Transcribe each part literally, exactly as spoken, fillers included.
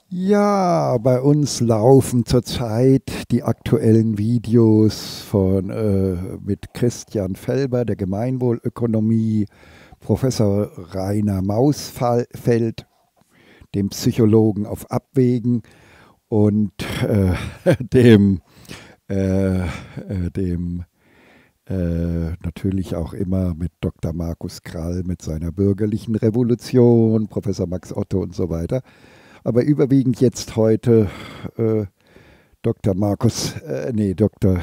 Ja, bei uns laufen zurzeit die aktuellen Videos von äh, mit Christian Felber, der Gemeinwohlökonomie, Professor Rainer Mausfeld, dem Psychologen auf Abwägen und äh, dem, äh, äh, dem äh, natürlich auch immer mit Doktor Markus Krall mit seiner bürgerlichen Revolution, Professor Max Otto und so weiter. Aber überwiegend jetzt heute äh, Doktor Markus, äh, nee, Doktor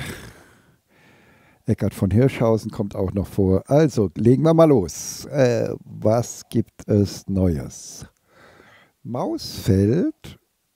Eckart von Hirschhausen kommt auch noch vor. Also legen wir mal los. Äh, was gibt es Neues? Mausfeld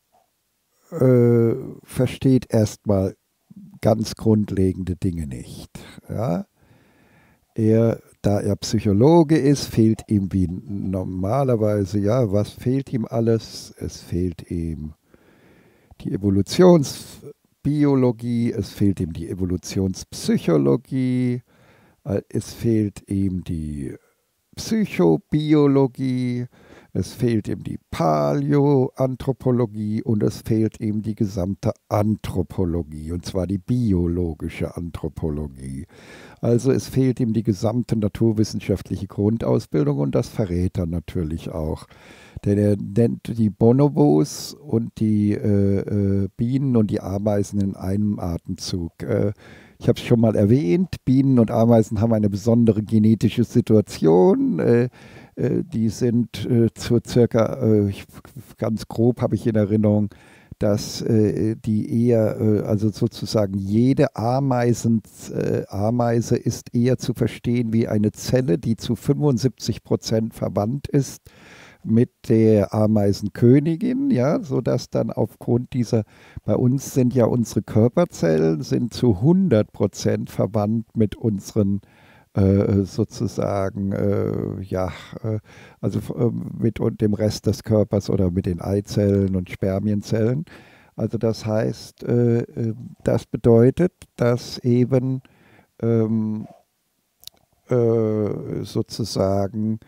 äh, versteht erstmal ganz grundlegende Dinge nicht. Ja? Er, da er Psychologe ist, fehlt ihm wie normalerweise, ja, was fehlt ihm alles? Es fehlt ihm die Evolutionsbiologie, es fehlt ihm die Evolutionspsychologie, äh, es fehlt ihm die Psychobiologie, es fehlt ihm die Paläoanthropologie und es fehlt ihm die gesamte Anthropologie, und zwar die biologische Anthropologie. Also es fehlt ihm die gesamte naturwissenschaftliche Grundausbildung und das verrät er natürlich auch. Denn er nennt die Bonobos und die äh, äh, Bienen und die Ameisen in einem Atemzug. Äh, ich habe es schon mal erwähnt, Bienen und Ameisen haben eine besondere genetische Situation. Äh, äh, die sind äh, zu circa, äh, ich, ganz grob habe ich in Erinnerung, dass äh, die eher, äh, also sozusagen jede Ameisen, äh, Ameise ist eher zu verstehen wie eine Zelle, die zu fünfundsiebzig Prozent verwandt ist mit der Ameisenkönigin, ja, sodass dann aufgrund dieser, bei uns sind ja unsere Körperzellen, sind zu hundert Prozent verwandt mit unseren äh, sozusagen, äh, ja, äh, also äh, mit und dem Rest des Körpers oder mit den Eizellen und Spermienzellen. Also das heißt, äh, äh, das bedeutet, dass eben ähm, äh, sozusagen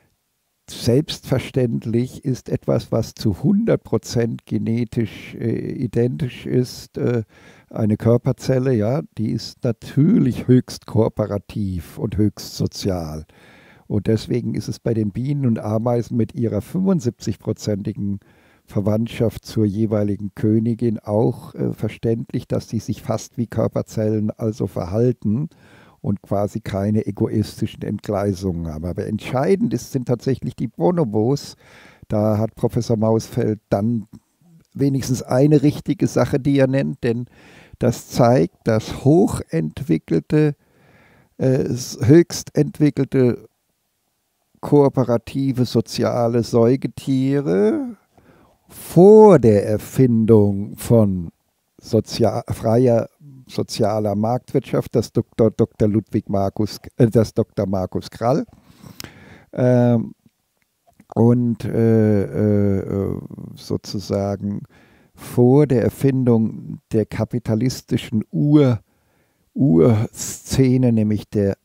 selbstverständlich ist etwas, was zu hundert Prozent genetisch äh, identisch ist, äh, eine Körperzelle, ja, die ist natürlich höchst kooperativ und höchst sozial. Und deswegen ist es bei den Bienen und Ameisen mit ihrer fünfundsiebzig-prozentigen Verwandtschaft zur jeweiligen Königin auch äh, verständlich, dass sie sich fast wie Körperzellen also verhalten und quasi keine egoistischen Entgleisungen haben. Aber entscheidend ist, sind tatsächlich die Bonobos. Da hat Professor Mausfeld dann wenigstens eine richtige Sache, die er nennt, denn das zeigt, dass hochentwickelte, äh, höchst entwickelte kooperative soziale Säugetiere vor der Erfindung von sozial, freier sozialer Marktwirtschaft, das Doktor Doktor Ludwig Markus, äh, das Doktor Markus Krall. Ähm, und äh, äh, sozusagen vor der Erfindung der kapitalistischen Ur, Urszene, nämlich der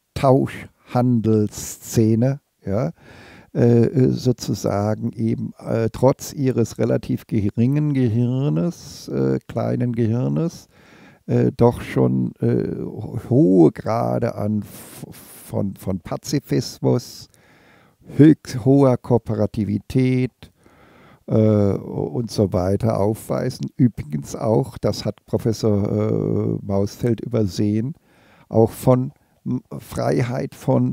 Tauschhandelsszene, ja, äh, sozusagen eben äh, trotz ihres relativ geringen Gehirnes, äh, kleinen Gehirnes, äh, doch schon äh, hohe Grade an von, von Pazifismus, höchst hoher Kooperativität äh, und so weiter aufweisen. Übrigens auch, das hat Professor äh, Mausfeld übersehen, auch von M- Freiheit von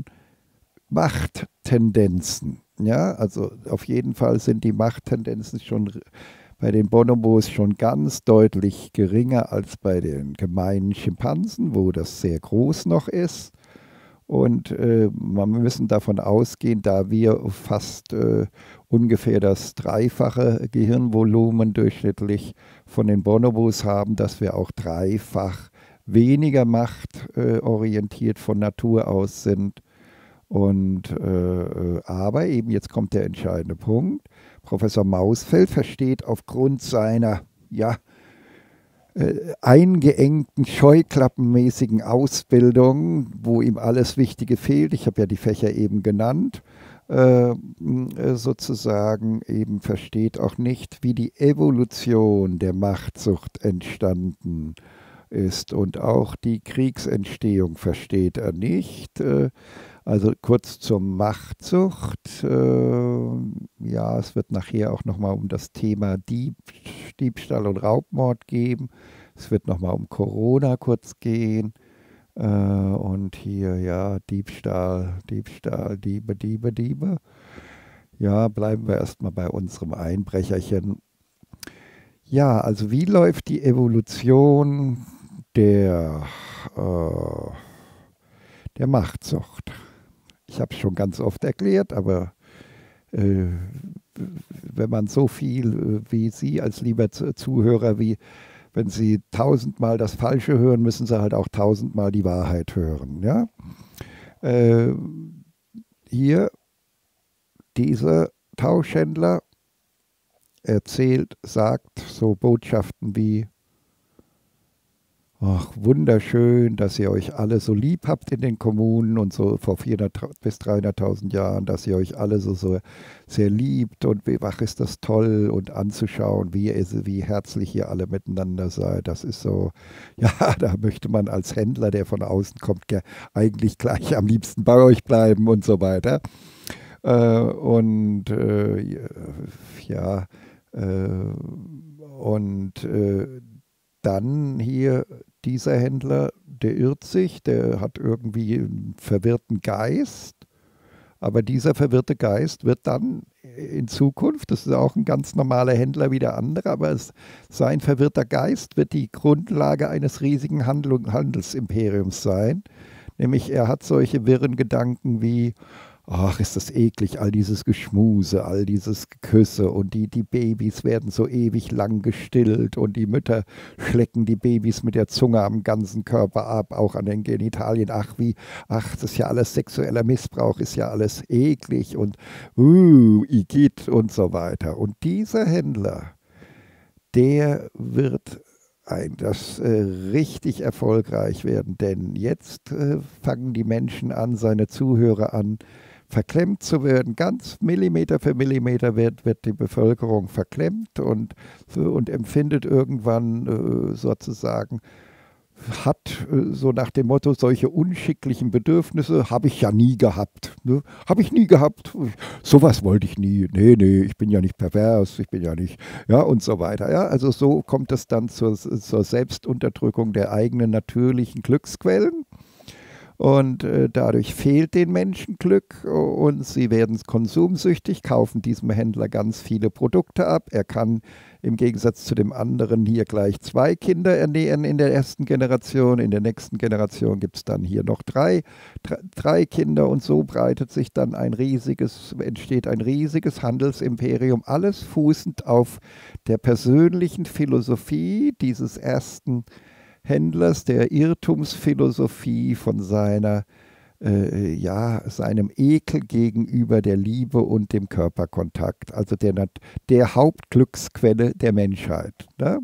Machttendenzen. Ja, also auf jeden Fall sind die Machttendenzen schon bei den Bonobos schon ganz deutlich geringer als bei den gemeinen Schimpansen, wo das sehr groß noch ist. Und äh, wir müssen davon ausgehen, da wir fast äh, ungefähr das dreifache Gehirnvolumen durchschnittlich von den Bonobos haben, dass wir auch dreifach weniger machtorientiert von Natur aus sind. Und äh, aber eben jetzt kommt der entscheidende Punkt. Professor Mausfeld versteht aufgrund seiner ja, äh, eingeengten, scheuklappenmäßigen Ausbildung, wo ihm alles Wichtige fehlt. Ich habe ja die Fächer eben genannt. äh, sozusagen eben versteht auch nicht, wie die Evolution der Machtsucht entstanden ist. Und auch die Kriegsentstehung versteht er nicht. Äh, also kurz zur Machtsucht. Äh, ja, es wird nachher auch nochmal um das Thema Dieb, Diebstahl und Raubmord gehen. Es wird nochmal um Corona kurz gehen. Äh, und hier, ja, Diebstahl, Diebstahl, Diebe, Diebe, Diebe. Ja, bleiben wir erstmal bei unserem Einbrecherchen. Ja, also wie läuft die Evolution der, äh, der Machtsucht? Ich habe es schon ganz oft erklärt, aber äh, wenn man so viel äh, wie Sie als lieber Zuhörer, wie wenn Sie tausendmal das Falsche hören, müssen Sie halt auch tausendmal die Wahrheit hören. Ja? Äh, hier dieser Tauschhändler erzählt, sagt so Botschaften wie: Ach, wunderschön, dass ihr euch alle so lieb habt in den Kommunen und so vor vierhundert bis dreihunderttausend Jahren, dass ihr euch alle so, so sehr liebt und wie wach ist das toll und anzuschauen, wie, ihr- wie herzlich ihr alle miteinander seid. Das ist so, ja, da möchte man als Händler, der von außen kommt, ge- eigentlich gleich am liebsten bei euch bleiben und so weiter. Äh, und äh, ja, äh, und äh, dann hier dieser Händler, der irrt sich, der hat irgendwie einen verwirrten Geist, aber dieser verwirrte Geist wird dann in Zukunft, das ist auch ein ganz normaler Händler wie der andere, aber es, sein verwirrter Geist wird die Grundlage eines riesigen Handlung, Handelsimperiums sein. Nämlich er hat solche wirren Gedanken wie: Ach, ist das eklig, all dieses Geschmuse, all dieses Geküsse und die, die Babys werden so ewig lang gestillt und die Mütter schlecken die Babys mit der Zunge am ganzen Körper ab, auch an den Genitalien. Ach, wie, ach, das ist ja alles sexueller Missbrauch, ist ja alles eklig und uh, Igitt und so weiter. Und dieser Händler, der wird ein, das äh, richtig erfolgreich werden, denn jetzt äh, fangen die Menschen an, seine Zuhörer an, verklemmt zu werden. Ganz Millimeter für Millimeter wird, wird die Bevölkerung verklemmt und, und empfindet irgendwann äh, sozusagen, hat äh, so nach dem Motto, solche unschicklichen Bedürfnisse habe ich ja nie gehabt. Ne? Habe ich nie gehabt. Sowas wollte ich nie. Nee, nee, ich bin ja nicht pervers, ich bin ja nicht, ja, und so weiter. Ja, also so kommt es dann zur, zur Selbstunterdrückung der eigenen natürlichen Glücksquellen. Und äh, dadurch fehlt den Menschen Glück und sie werden konsumsüchtig, kaufen diesem Händler ganz viele Produkte ab. Er kann im Gegensatz zu dem anderen hier gleich zwei Kinder ernähren in der ersten Generation. In der nächsten Generation gibt es dann hier noch drei, drei, drei Kinder und so breitet sich dann ein riesiges, entsteht ein riesiges Handelsimperium, alles fußend auf der persönlichen Philosophie dieses ersten Händlers, der Irrtumsphilosophie von seiner, äh, ja, seinem Ekel gegenüber der Liebe und dem Körperkontakt, also der, der Hauptglücksquelle der Menschheit. Ne?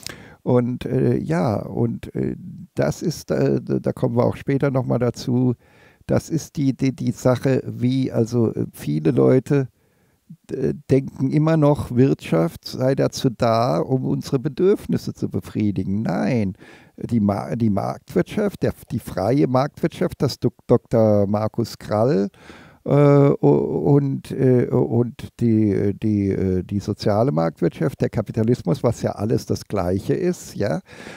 Und äh, ja, und äh, das ist, äh, da kommen wir auch später nochmal dazu, das ist die, die, die Sache, wie also viele Leute äh, denken immer noch, Wirtschaft sei dazu da, um unsere Bedürfnisse zu befriedigen. Nein, die, Ma die Marktwirtschaft, der, die freie Marktwirtschaft, das Dok Doktor Markus Krall äh, und, äh, und die, die, äh, die soziale Marktwirtschaft, der Kapitalismus, was ja alles das Gleiche ist, ja,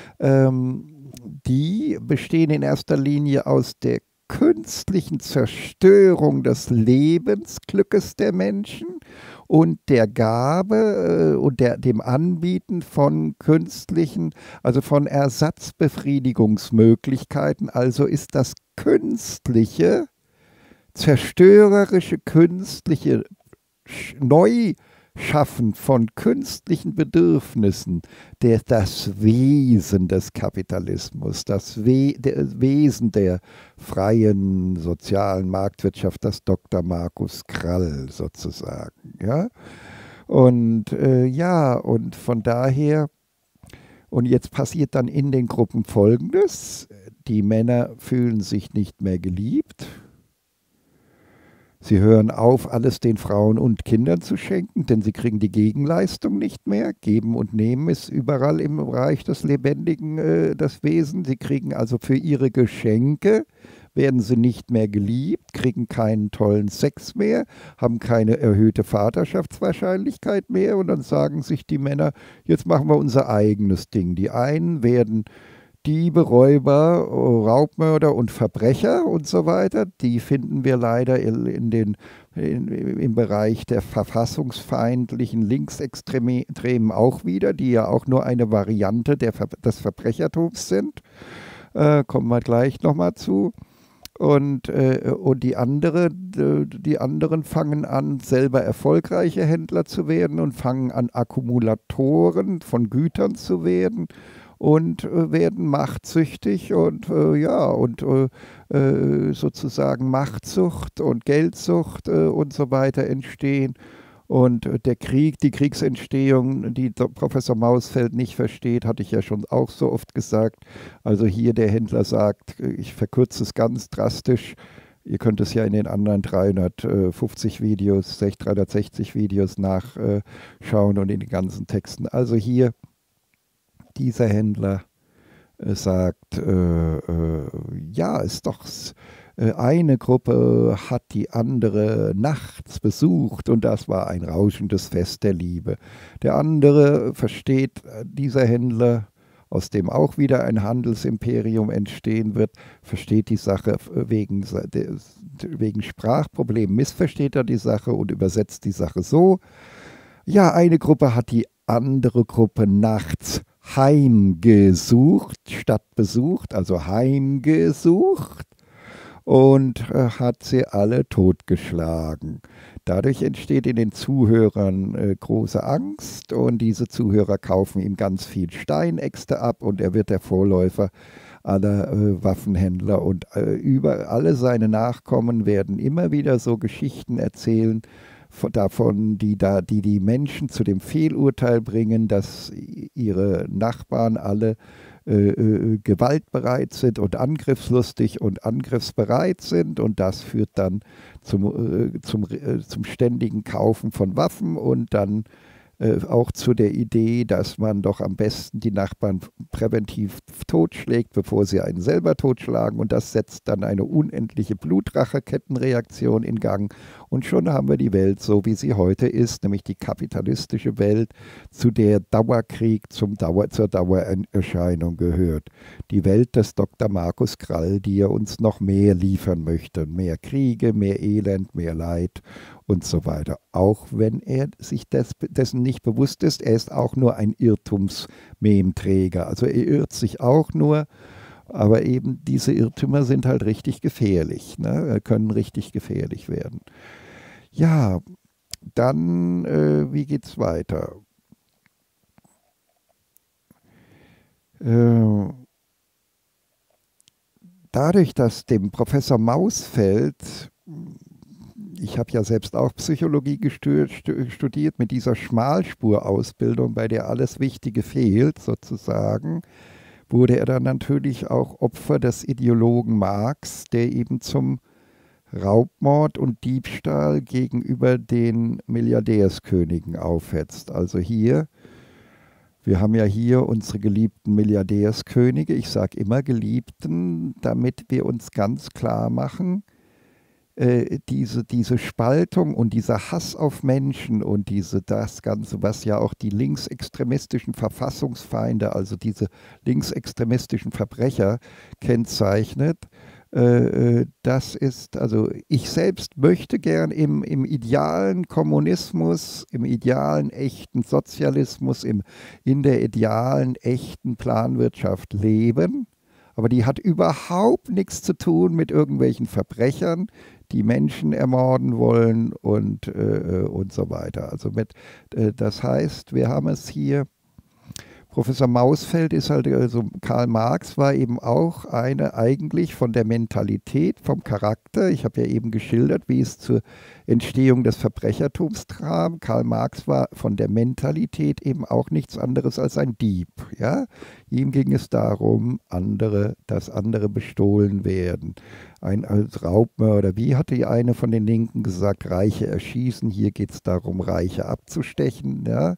ähm, die bestehen in erster Linie aus der künstlichen Zerstörung des Lebensglückes der Menschen und der Gabe äh, und der, dem Anbieten von künstlichen, also von Ersatzbefriedigungsmöglichkeiten. Also ist das künstliche, zerstörerische, künstliche Neuschaffen von künstlichen Bedürfnissen, der, das Wesen des Kapitalismus, das We der Wesen der freien sozialen Marktwirtschaft, das Doktor Markus Krall sozusagen. Ja? Und äh, ja, und von daher, und jetzt passiert dann in den Gruppen Folgendes: Die Männer fühlen sich nicht mehr geliebt. Sie hören auf, alles den Frauen und Kindern zu schenken, denn sie kriegen die Gegenleistung nicht mehr. Geben und Nehmen ist überall im Bereich des Lebendigen äh, das Wesen. Sie kriegen also für ihre Geschenke, werden sie nicht mehr geliebt, kriegen keinen tollen Sex mehr, haben keine erhöhte Vaterschaftswahrscheinlichkeit mehr und dann sagen sich die Männer, jetzt machen wir unser eigenes Ding. Die einen werden Diebe, Räuber, Raubmörder und Verbrecher und so weiter, die finden wir leider in den, in, im Bereich der verfassungsfeindlichen Linksextremen auch wieder, die ja auch nur eine Variante der, des Verbrechertums sind. Äh, kommen wir gleich nochmal zu. Und, äh, und die, andere, die anderen fangen an, selber erfolgreiche Händler zu werden und fangen an, Akkumulatoren von Gütern zu werden und äh, werden machtsüchtig und äh, ja, und äh, sozusagen Machtsucht und Geldsucht äh, und so weiter entstehen. Und der Krieg, die Kriegsentstehung, die Professor Mausfeld nicht versteht, hatte ich ja schon auch so oft gesagt. Also hier der Händler sagt, ich verkürze es ganz drastisch, ihr könnt es ja in den anderen dreihundertfünfzig Videos, dreihundertsechzig Videos nachschauen und in den ganzen Texten. Also hier dieser Händler äh, sagt, äh, äh, ja, ist doch... Eine Gruppe hat die andere nachts besucht und das war ein rauschendes Fest der Liebe. Der andere versteht, dieser Händler, aus dem auch wieder ein Handelsimperium entstehen wird, versteht die Sache wegen, wegen Sprachproblemen, missversteht er die Sache und übersetzt die Sache so. Ja, eine Gruppe hat die andere Gruppe nachts heimgesucht, statt besucht, also heimgesucht. Und äh, hat sie alle totgeschlagen. Dadurch entsteht in den Zuhörern äh, große Angst und diese Zuhörer kaufen ihm ganz viel Steinäxte ab und er wird der Vorläufer aller äh, Waffenhändler und äh, über alle seine Nachkommen werden immer wieder so Geschichten erzählen von, davon, die, da, die die Menschen zu dem Fehlurteil bringen, dass ihre Nachbarn alle Äh, äh, gewaltbereit sind und angriffslustig und angriffsbereit sind und das führt dann zum, äh, zum, äh, zum ständigen Kaufen von Waffen und dann äh, auch zu der Idee, dass man doch am besten die Nachbarn präventiv totschlägt, bevor sie einen selber totschlagen und das setzt dann eine unendliche Blutrachekettenreaktion in Gang und schon haben wir die Welt so, wie sie heute ist, nämlich die kapitalistische Welt, zu der Dauerkrieg zum Dauer, zur Dauererscheinung gehört. Die Welt des Doktor Markus Krall, die er uns noch mehr liefern möchte. Mehr Kriege, mehr Elend, mehr Leid und so weiter. Auch wenn er sich des, dessen nicht bewusst ist, er ist auch nur ein Irrtumsmemträger. Also er irrt sich auch nur, aber eben diese Irrtümer sind halt richtig gefährlich, ne? Können richtig gefährlich werden. Ja, dann, äh, wie geht's weiter? Äh, dadurch, dass dem Professor Mausfeld, ich habe ja selbst auch Psychologie studiert, mit dieser Schmalspurausbildung, bei der alles Wichtige fehlt sozusagen, wurde er dann natürlich auch Opfer des Ideologen Marx, der eben zum Raubmord und Diebstahl gegenüber den Milliardärskönigen aufhetzt. Also hier, wir haben ja hier unsere geliebten Milliardärskönige, ich sage immer Geliebten, damit wir uns ganz klar machen, äh, diese, diese Spaltung und dieser Hass auf Menschen und diese, das Ganze, was ja auch die linksextremistischen Verfassungsfeinde, also diese linksextremistischen Verbrecher kennzeichnet, das ist, also ich selbst möchte gern im, im idealen Kommunismus, im idealen echten Sozialismus, im, in der idealen echten Planwirtschaft leben, aber die hat überhaupt nichts zu tun mit irgendwelchen Verbrechern, die Menschen ermorden wollen und, äh, und so weiter. Also mit, äh, das heißt, wir haben es hier, Professor Mausfeld ist halt, also Karl Marx war eben auch eine eigentlich von der Mentalität, vom Charakter. Ich habe ja eben geschildert, wie es zur Entstehung des Verbrechertums kam. Karl Marx war von der Mentalität eben auch nichts anderes als ein Dieb. Ja? Ihm ging es darum, andere, dass andere bestohlen werden. Ein als Raubmörder. Wie hatte die eine von den Linken gesagt, Reiche erschießen? Hier geht es darum, Reiche abzustechen. Ja?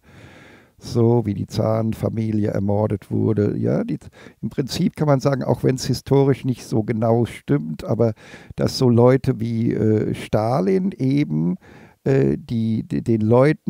So wie die Zarenfamilie ermordet wurde. Ja, die, im Prinzip kann man sagen, auch wenn es historisch nicht so genau stimmt, aber dass so Leute wie äh, Stalin eben äh, die, die den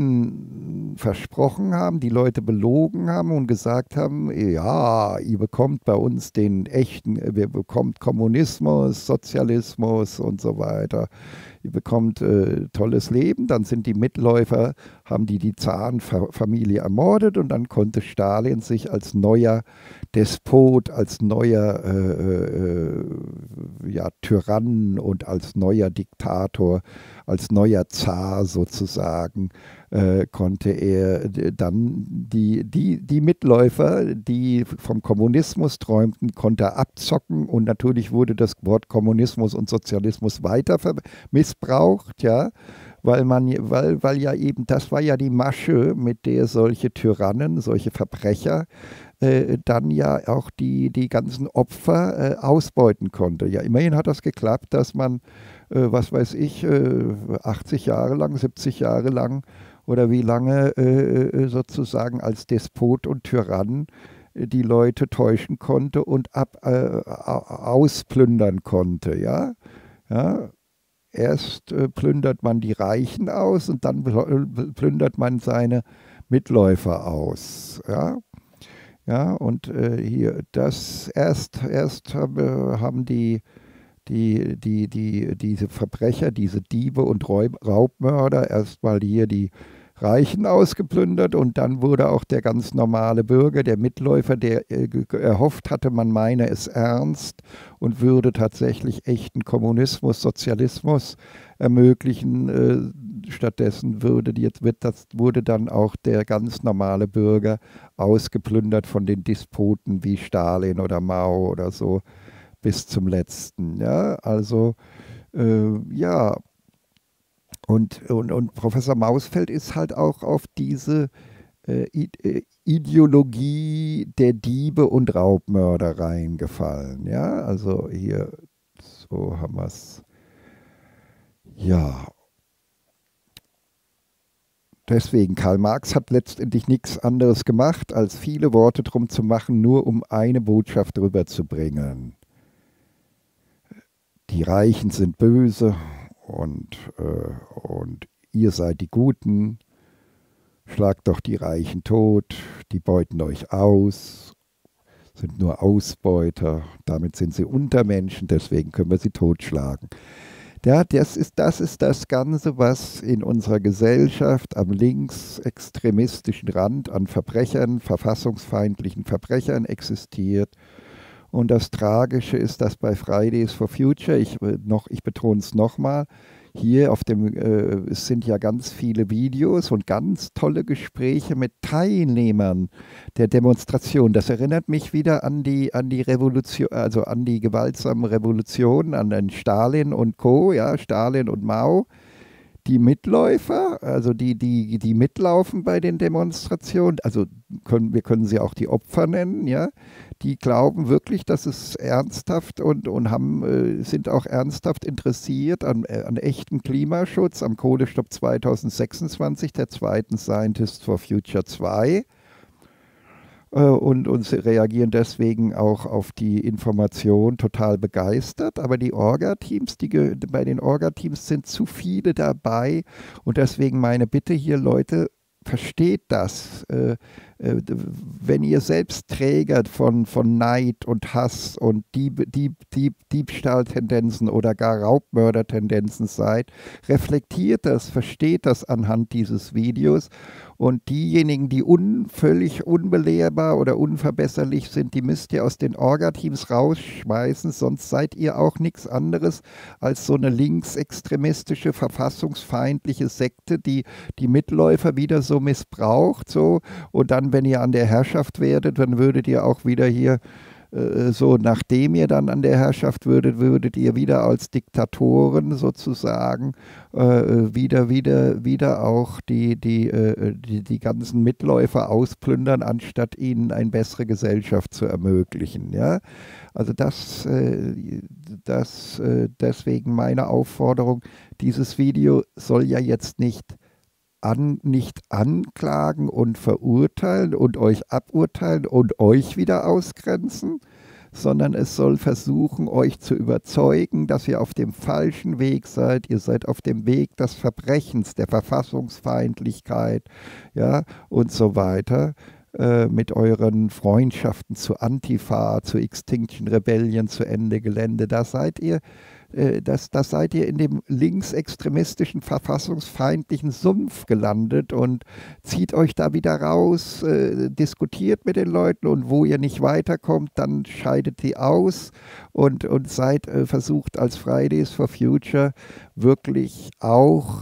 Leuten versprochen haben, die Leute belogen haben und gesagt haben, ja, ihr bekommt bei uns den echten, ihr bekommt Kommunismus, Sozialismus und so weiter. Ihr bekommt äh, tolles Leben, dann sind die Mitläufer, haben die die Zarenfamilie ermordet und dann konnte Stalin sich als neuer Despot, als neuer äh, äh, ja, Tyrann und als neuer Diktator, als neuer Zar sozusagen, äh, konnte er dann die, die, die Mitläufer, die vom Kommunismus träumten, konnte er abzocken und natürlich wurde das Wort Kommunismus und Sozialismus weiter missbraucht, ja, weil man, weil, weil ja eben, das war ja die Masche, mit der solche Tyrannen, solche Verbrecher äh, dann ja auch die, die ganzen Opfer äh, ausbeuten konnte. Ja, immerhin hat das geklappt, dass man, äh, was weiß ich, äh, achtzig Jahre lang, siebzig Jahre lang oder wie lange äh, sozusagen als Despot und Tyrann die Leute täuschen konnte und ab, äh, ausplündern konnte, ja. ja? Erst äh, plündert man die Reichen aus und dann plündert man seine Mitläufer aus, ja. Ja, und äh, hier, das erst, erst haben, haben die, die, die, die, diese Verbrecher, diese Diebe und Raubmörder erstmal hier die Reichen ausgeplündert und dann wurde auch der ganz normale Bürger, der Mitläufer, der äh, erhofft hatte, man meine es ernst und würde tatsächlich echten Kommunismus, Sozialismus ermöglichen. Äh, stattdessen würde, jetzt wird das, wurde dann auch der ganz normale Bürger ausgeplündert von den Despoten wie Stalin oder Mao oder so bis zum letzten. Ja, also äh, ja. Und, und, und Professor Mausfeld ist halt auch auf diese äh, Ideologie der Diebe und Raubmörder reingefallen. Ja, also hier, so haben wir es. Ja. Deswegen, Karl Marx hat letztendlich nichts anderes gemacht, als viele Worte drum zu machen, nur um eine Botschaft rüberzubringen. Die Reichen sind böse. Und, äh, und ihr seid die Guten, schlagt doch die Reichen tot, die beuten euch aus, sind nur Ausbeuter, damit sind sie Untermenschen, deswegen können wir sie totschlagen. Ja, das ist, das ist das Ganze, was in unserer Gesellschaft am linksextremistischen Rand an Verbrechern, verfassungsfeindlichen Verbrechern existiert. Und das Tragische ist, dass bei Fridays for Future, ich, noch, ich betone es nochmal, hier auf dem, äh, es sind ja ganz viele Videos und ganz tolle Gespräche mit Teilnehmern der Demonstration. Das erinnert mich wieder an die, an die Revolution, also an die gewaltsamen Revolutionen, an den Stalin und Co., ja, Stalin und Mao. Die Mitläufer, also die, die, die mitlaufen bei den Demonstrationen, also können, wir können sie auch die Opfer nennen, ja, die glauben wirklich, dass es ernsthaft und, und haben, äh, sind auch ernsthaft interessiert an, äh, an echtem Klimaschutz, am Kohlestopp zweitausendsechsundzwanzig, der zweiten Scientists for Future zwei. Und, und reagieren deswegen auch auf die Information total begeistert. Aber die Orga-Teams, die, bei den Orga-Teams sind zu viele dabei. Und deswegen meine Bitte hier, Leute, versteht das. Äh, äh, wenn ihr selbst Träger von, von Neid und Hass und Dieb, Dieb, Dieb, Diebstahltendenzen oder gar Raubmördertendenzen seid, reflektiert das, versteht das anhand dieses Videos. Und diejenigen, die un, völlig unbelehrbar oder unverbesserlich sind, die müsst ihr aus den Orga-Teams rausschmeißen, sonst seid ihr auch nichts anderes als so eine linksextremistische, verfassungsfeindliche Sekte, die die Mitläufer wieder so missbraucht, so, und dann dann, wenn ihr an der Herrschaft werdet, dann würdet ihr auch wieder hier so, nachdem ihr dann an der Herrschaft würdet, würdet ihr wieder als Diktatoren sozusagen äh, wieder, wieder, wieder auch die, die, äh, die, die ganzen Mitläufer ausplündern, anstatt ihnen eine bessere Gesellschaft zu ermöglichen. Ja? Also das, äh, das äh, deswegen meine Aufforderung, dieses Video soll ja jetzt nicht An, nicht anklagen und verurteilen und euch aburteilen und euch wieder ausgrenzen, sondern es soll versuchen, euch zu überzeugen, dass ihr auf dem falschen Weg seid. Ihr seid auf dem Weg des Verbrechens, der Verfassungsfeindlichkeit, ja, und so weiter. Äh, mit euren Freundschaften zu Antifa, zu Extinction Rebellion, zu Ende Gelände. Da seid ihr Das, das seid ihr in dem linksextremistischen, verfassungsfeindlichen Sumpf gelandet und zieht euch da wieder raus, äh, diskutiert mit den Leuten und wo ihr nicht weiterkommt, dann scheidet die aus und, und seid äh, versucht als Fridays for Future wirklich auch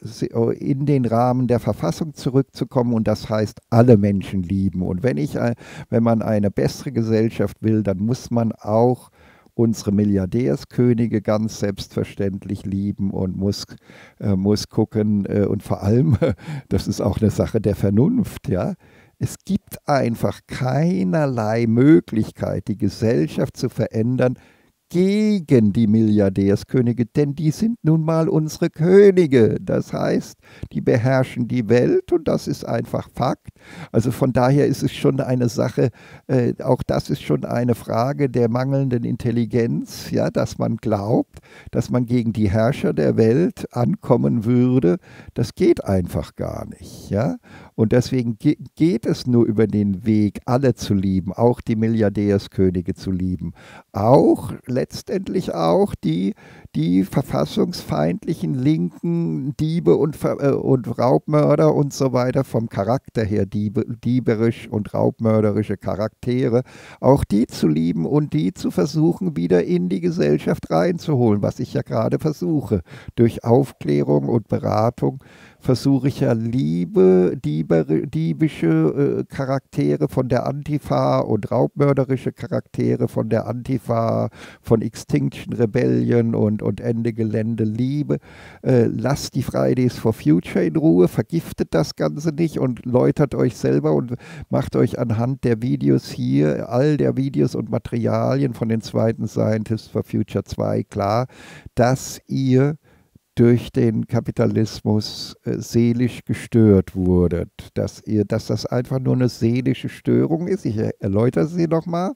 in den Rahmen der Verfassung zurückzukommen und das heißt alle Menschen lieben. Und wenn ich, wenn man eine bessere Gesellschaft will, dann muss man auch unsere Milliardärskönige ganz selbstverständlich lieben und muss, äh, muss gucken äh, und vor allem, das ist auch eine Sache der Vernunft, ja. Es gibt einfach keinerlei Möglichkeit, die Gesellschaft zu verändern gegen die Milliardärskönige, denn die sind nun mal unsere Könige. Das heißt, die beherrschen die Welt und das ist einfach Fakt. Also von daher ist es schon eine Sache, äh, auch das ist schon eine Frage der mangelnden Intelligenz, ja, dass man glaubt, dass man gegen die Herrscher der Welt ankommen würde. Das geht einfach gar nicht, ja. Und deswegen ge geht es nur über den Weg, alle zu lieben, auch die Milliardärskönige zu lieben, auch letztendlich auch die, die verfassungsfeindlichen linken Diebe und, äh, und Raubmörder und so weiter, vom Charakter her diebe, dieberisch und raubmörderische Charaktere, auch die zu lieben und die zu versuchen, wieder in die Gesellschaft reinzuholen, was ich ja gerade versuche. Durch Aufklärung und Beratung versuche ich ja Liebe, Dieber, diebische äh, Charaktere von der Antifa und raubmörderische Charaktere von der Antifa, von Extinction Rebellion und, und Ende Gelände Liebe. Äh, lasst die Fridays for Future in Ruhe, vergiftet das Ganze nicht und läutert euch selber und macht euch anhand der Videos hier, all der Videos und Materialien von den zweiten Scientists for Future zwei klar, dass ihr durch den Kapitalismus äh, seelisch gestört wurdet, dass, ihr, dass das einfach nur eine seelische Störung ist. Ich erläutere sie nochmal.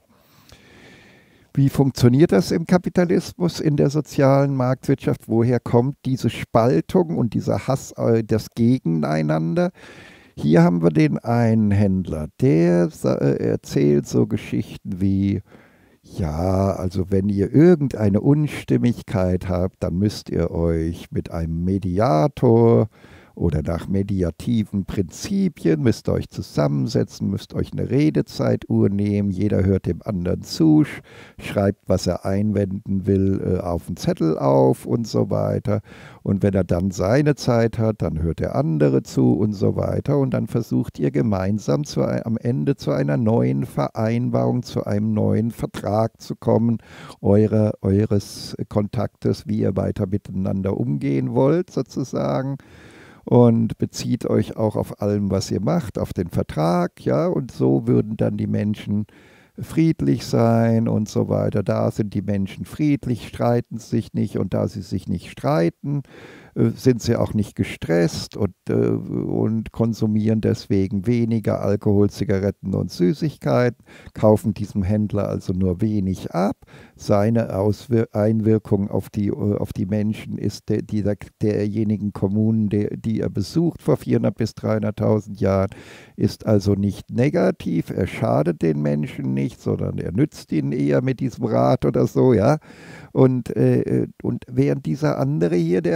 Wie funktioniert das im Kapitalismus, in der sozialen Marktwirtschaft? Woher kommt diese Spaltung und dieser Hass, äh, das Gegeneinander? Hier haben wir den einen Händler, der äh, erzählt so Geschichten wie: Ja, also wenn ihr irgendeine Unstimmigkeit habt, dann müsst ihr euch mit einem Mediator oder nach mediativen Prinzipien, müsst ihr euch zusammensetzen, müsst euch eine Redezeituhr nehmen, jeder hört dem anderen zu, schreibt, was er einwenden will, auf einen Zettel auf und so weiter. Und wenn er dann seine Zeit hat, dann hört der andere zu und so weiter. Und dann versucht ihr gemeinsam zu, am Ende zu einer neuen Vereinbarung, zu einem neuen Vertrag zu kommen, eure, eures Kontaktes, wie ihr weiter miteinander umgehen wollt sozusagen. Und bezieht euch auch auf allem, was ihr macht, auf den Vertrag, ja, und so würden dann die Menschen friedlich sein und so weiter. Da sind die Menschen friedlich, streiten sich nicht und da sie sich nicht streiten, äh, sind sie auch nicht gestresst und, äh, und konsumieren deswegen weniger Alkohol, Zigaretten und Süßigkeiten, kaufen diesem Händler also nur wenig ab. Seine Auswir- Einwirkung auf die, auf die Menschen ist der, die, derjenigen Kommunen, der, die er besucht vor vierhundert bis dreihunderttausend Jahren, ist also nicht negativ. Er schadet den Menschen nicht, sondern er nützt ihnen eher mit diesem Rat oder so, ja. Und, äh, und während dieser andere hier, der hat wieder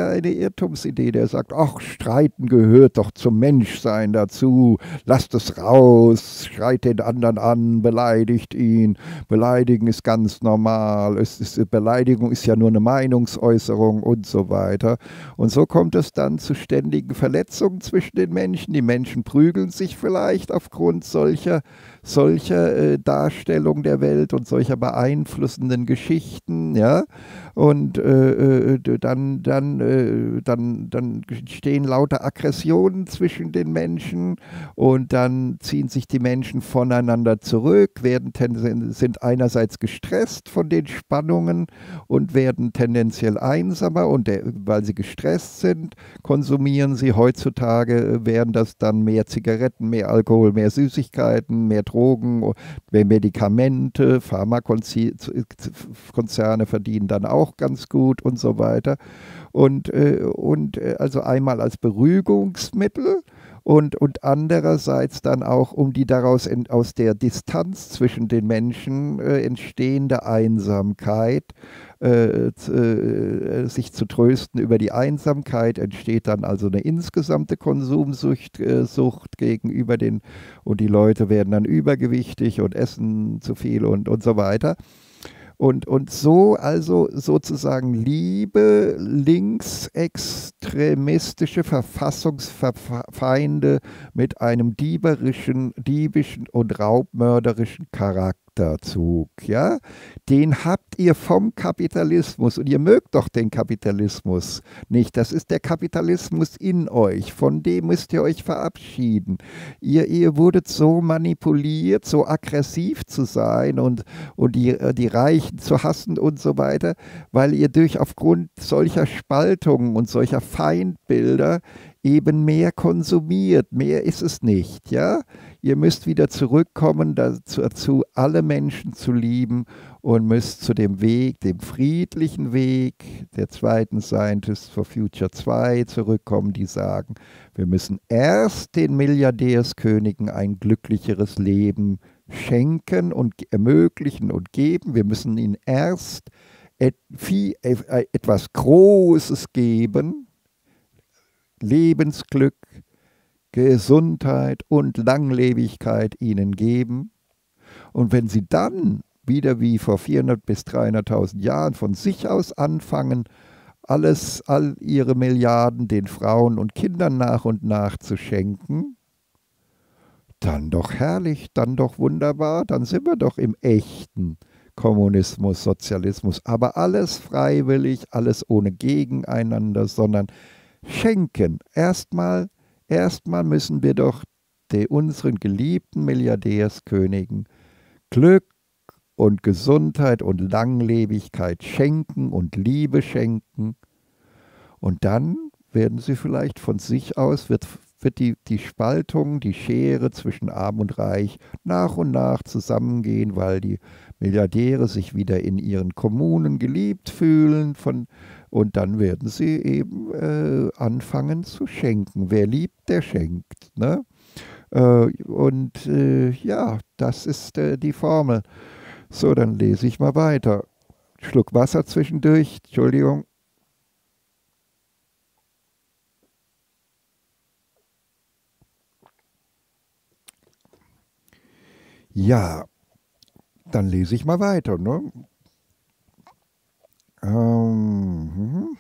eine Irrtumsidee, der sagt, ach, Streiten gehört doch zum Menschsein dazu, lasst es raus, schreit den anderen an, beleidigt ihn, beleidigen ist ganz normal, es ist, Beleidigung ist ja nur eine Meinungsäußerung und so weiter. Und so kommt es dann zu ständigen Verletzungen zwischen den Menschen. Die Menschen prügeln sich vielleicht aufgrund solcher, solcher äh, Darstellung der Welt und solcher beeinflussenden Geschichten, ja. Und äh, äh, dann, dann, äh, dann, dann entstehen lauter Aggressionen zwischen den Menschen und dann ziehen sich die Menschen voneinander zurück, werden sind einerseits gestresst von den Spannungen und werden tendenziell einsamer und der, weil sie gestresst sind, konsumieren sie heutzutage, wären das dann mehr Zigaretten, mehr Alkohol, mehr Süßigkeiten, mehr Drogen, mehr Medikamente, Pharmakonzerne verdienen dann auch ganz gut und so weiter. Und, äh, und äh, also einmal als Beruhigungsmittel und, und andererseits dann auch, um die daraus in, aus der Distanz zwischen den Menschen äh, entstehende Einsamkeit, äh, äh, sich zu trösten über die Einsamkeit, entsteht dann also eine insgesamte Konsumsucht äh, Sucht gegenüber den, und die Leute werden dann übergewichtig und essen zu viel und, und so weiter. Und, und so also sozusagen liebe linksextremistische Verfassungsfeinde mit einem dieberischen, diebischen und raubmörderischen Charakterzug, ja, den habt ihr vom Kapitalismus und ihr mögt doch den Kapitalismus nicht. Das ist der Kapitalismus in euch, von dem müsst ihr euch verabschieden. Ihr, ihr wurdet so manipuliert, so aggressiv zu sein und, und die, die Reichen zu hassen und so weiter, weil ihr durch aufgrund solcher Spaltungen und solcher Feindbilder eben mehr konsumiert. Mehr ist es nicht, ja? Ihr müsst wieder zurückkommen dazu, dazu, alle Menschen zu lieben und müsst zu dem Weg, dem friedlichen Weg der zweiten Scientists for Future zwei zurückkommen, die sagen, wir müssen erst den Milliardärskönigen ein glücklicheres Leben schenken und ermöglichen und geben. Wir müssen ihnen erst et, viel, etwas Großes geben, Lebensglück, Gesundheit und Langlebigkeit ihnen geben. Und wenn sie dann wieder wie vor vierhundert bis dreihunderttausend Jahren von sich aus anfangen, alles, all ihre Milliarden den Frauen und Kindern nach und nach zu schenken, dann doch herrlich, dann doch wunderbar, dann sind wir doch im echten Kommunismus, Sozialismus, aber alles freiwillig, alles ohne Gegeneinander, sondern schenken. Erstmal, erstmal müssen wir doch die, unseren geliebten Milliardärskönigen Glück und Gesundheit und Langlebigkeit schenken und Liebe schenken. Und dann werden sie vielleicht von sich aus, wird, wird die, die Spaltung, die Schere zwischen Arm und Reich nach und nach zusammengehen, weil die Milliardäre sich wieder in ihren Kommunen geliebt fühlen von, und dann werden sie eben äh, anfangen zu schenken. Wer liebt, der schenkt. Ne? Äh, und äh, ja, das ist äh, die Formel. So, dann lese ich mal weiter. Schluck Wasser zwischendurch, Entschuldigung. Ja, dann lese ich mal weiter. Ne? Ähm,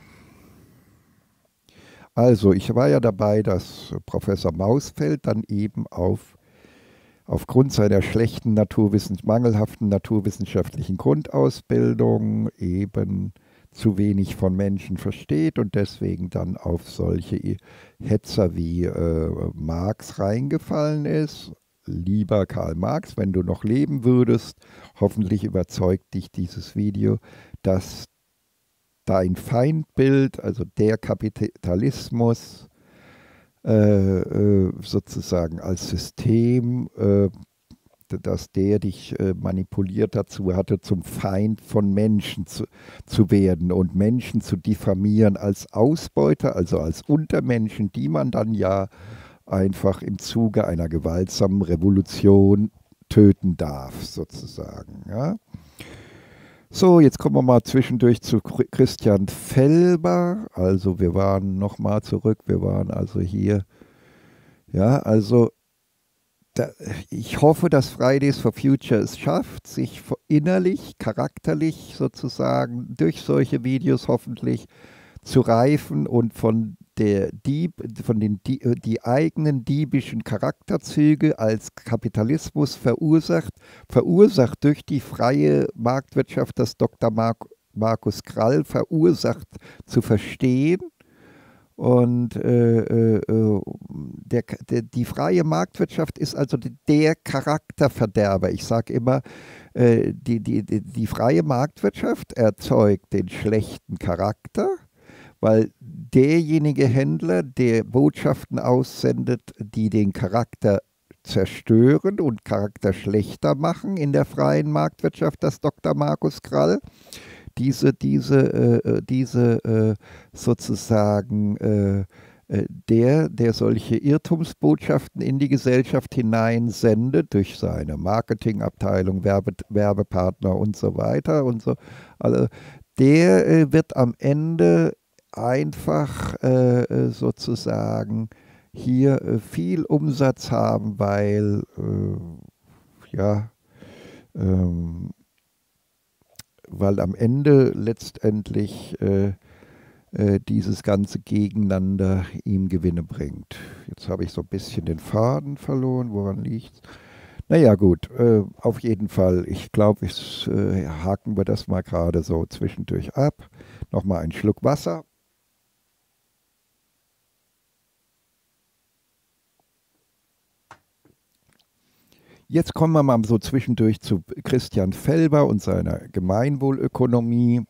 also, ich war ja dabei, dass Professor Mausfeld dann eben auf, aufgrund seiner schlechten, Naturwissens- mangelhaften naturwissenschaftlichen Grundausbildung eben zu wenig von Menschen versteht und deswegen dann auf solche Hetzer wie äh, Marx reingefallen ist. Lieber Karl Marx, wenn du noch leben würdest, hoffentlich überzeugt dich dieses Video, dass dein Feindbild, also der Kapitalismus, äh, äh, sozusagen als System, äh, dass der dich äh, manipuliert dazu hatte, zum Feind von Menschen zu, zu werden und Menschen zu diffamieren als Ausbeuter, also als Untermenschen, die man dann ja einfach im Zuge einer gewaltsamen Revolution töten darf, sozusagen. Ja? So, jetzt kommen wir mal zwischendurch zu Christian Felber. Also wir waren nochmal zurück, wir waren also hier. Ja, also da, ich hoffe, dass Fridays for Future es schafft, sich innerlich, charakterlich sozusagen durch solche Videos hoffentlich zu reifen und von der Dieb, von den die, die eigenen diebischen Charakterzüge als Kapitalismus verursacht, verursacht durch die freie Marktwirtschaft, das Doktor Mark, Markus Krall verursacht, zu verstehen. Und äh, äh, der, der, die freie Marktwirtschaft ist also der Charakterverderber. Ich sage immer, äh, die, die, die, die freie Marktwirtschaft erzeugt den schlechten Charakter, weil derjenige Händler, der Botschaften aussendet, die den Charakter zerstören und Charakter schlechter machen in der freien Marktwirtschaft, das Doktor Markus Krall, diese, diese, äh, diese äh, sozusagen äh, der, der solche Irrtumsbotschaften in die Gesellschaft hineinsendet, durch seine Marketingabteilung, Werbe, Werbepartner und so weiter und so, also der äh, wird am Ende einfach äh, sozusagen hier äh, viel Umsatz haben, weil äh, ja, ähm, weil am Ende letztendlich äh, äh, dieses ganze Gegeneinander ihm Gewinne bringt. Jetzt habe ich so ein bisschen den Faden verloren, woran liegt es? Naja gut, äh, auf jeden Fall, ich glaube, ich, äh, haken wir das mal gerade so zwischendurch ab. Nochmal einen Schluck Wasser. Jetzt kommen wir mal so zwischendurch zu Christian Felber und seiner Gemeinwohlökonomie.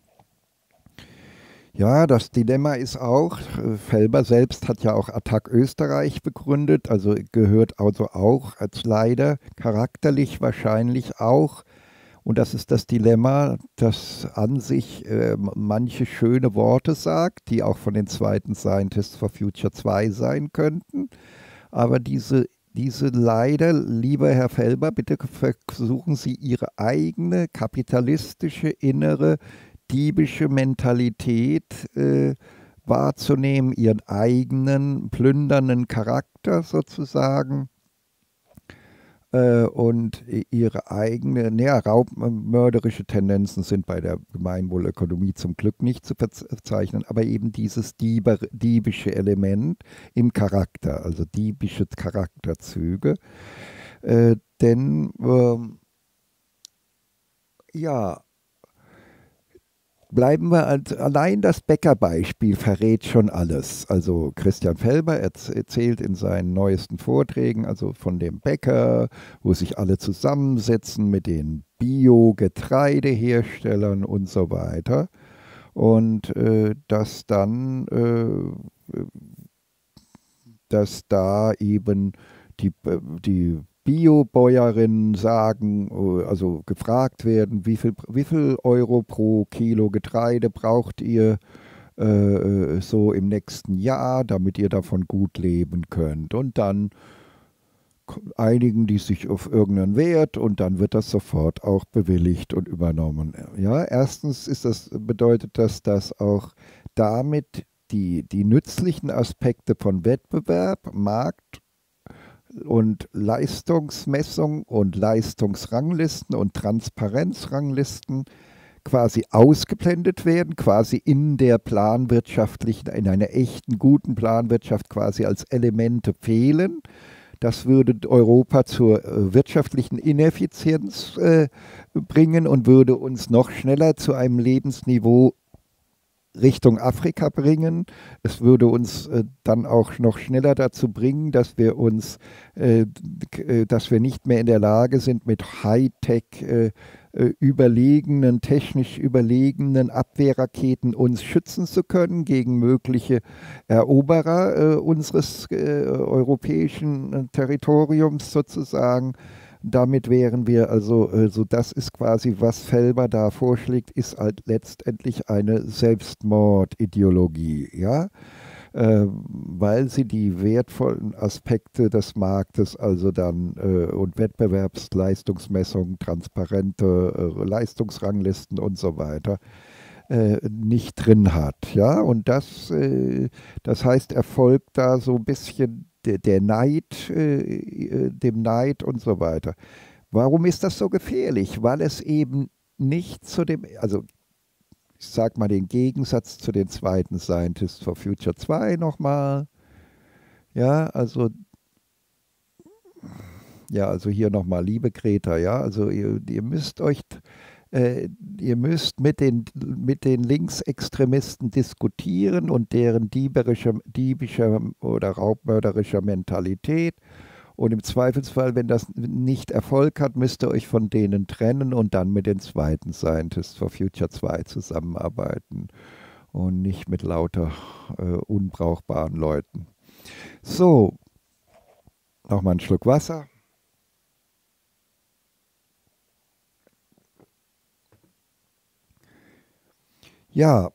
Ja, das Dilemma ist auch, Felber selbst hat ja auch Attac Österreich begründet, also gehört also auch als leider charakterlich wahrscheinlich auch, und das ist das Dilemma, das an sich äh, manche schöne Worte sagt, die auch von den zweiten Scientists for Future zwei sein könnten, aber diese Diese leider, lieber Herr Felber, bitte versuchen Sie Ihre eigene kapitalistische, innere, diebische Mentalität äh, wahrzunehmen, Ihren eigenen plündernden Charakter sozusagen äh, und Ihre eigene, naja, raubmörderische Tendenzen sind bei der Gemeinwohlökonomie zum Glück nicht zu verzeichnen, aber eben dieses Dieber, diebische Element im Charakter, also diebische Charakterzüge. Äh, denn ähm, ja, bleiben wir, allein das Bäckerbeispiel verrät schon alles. Also Christian Felber erzählt in seinen neuesten Vorträgen, also von dem Bäcker, wo sich alle zusammensetzen mit den Bio-Getreideherstellern und so weiter. Und äh, dass dann, äh, dass da eben die, die Biobäuerinnen sagen, also gefragt werden, wie viel, wie viel Euro pro Kilo Getreide braucht ihr äh, so im nächsten Jahr, damit ihr davon gut leben könnt. Und dann einigen die sich auf irgendeinen Wert und dann wird das sofort auch bewilligt und übernommen. Ja, erstens ist das, bedeutet das, dass auch damit die, die nützlichen Aspekte von Wettbewerb, Markt und Leistungsmessung und Leistungsranglisten und Transparenzranglisten quasi ausgeblendet werden, quasi in der planwirtschaftlichen, in einer echten guten Planwirtschaft quasi als Elemente fehlen. Das würde Europa zur äh, wirtschaftlichen Ineffizienz äh, bringen und würde uns noch schneller zu einem Lebensniveau Richtung Afrika bringen. Es würde uns äh, dann auch noch schneller dazu bringen, dass wir uns, äh, äh, dass wir nicht mehr in der Lage sind, mit Hightech äh, äh, überlegenen, technisch überlegenen Abwehrraketen uns schützen zu können gegen mögliche Eroberer äh, unseres äh, europäischen Territoriums sozusagen. Damit wären wir also, also das ist quasi, was Felber da vorschlägt, ist halt letztendlich eine Selbstmordideologie. Ja? äh, weil sie die wertvollen Aspekte des Marktes, also dann äh, und Wettbewerbsleistungsmessungen, transparente äh, Leistungsranglisten und so weiter, äh, nicht drin hat. Ja? Und das, äh, das heißt, erfolgt da so ein bisschen der, der Neid, äh, äh, dem Neid und so weiter. Warum ist das so gefährlich? Weil es eben nicht zu dem, also ich sage mal den Gegensatz zu den zweiten Scientists for Future zwei nochmal. Ja, also, ja, also hier nochmal, liebe Greta, ja, also ihr, ihr müsst euch, äh, ihr müsst mit den, mit den Linksextremisten diskutieren und deren diebischer, diebischer oder raubmörderischer Mentalität. Und im Zweifelsfall, wenn das nicht Erfolg hat, müsst ihr euch von denen trennen und dann mit den zweiten Scientists for Future zwei zusammenarbeiten und nicht mit lauter äh, unbrauchbaren Leuten. So, nochmal einen Schluck Wasser. Ja,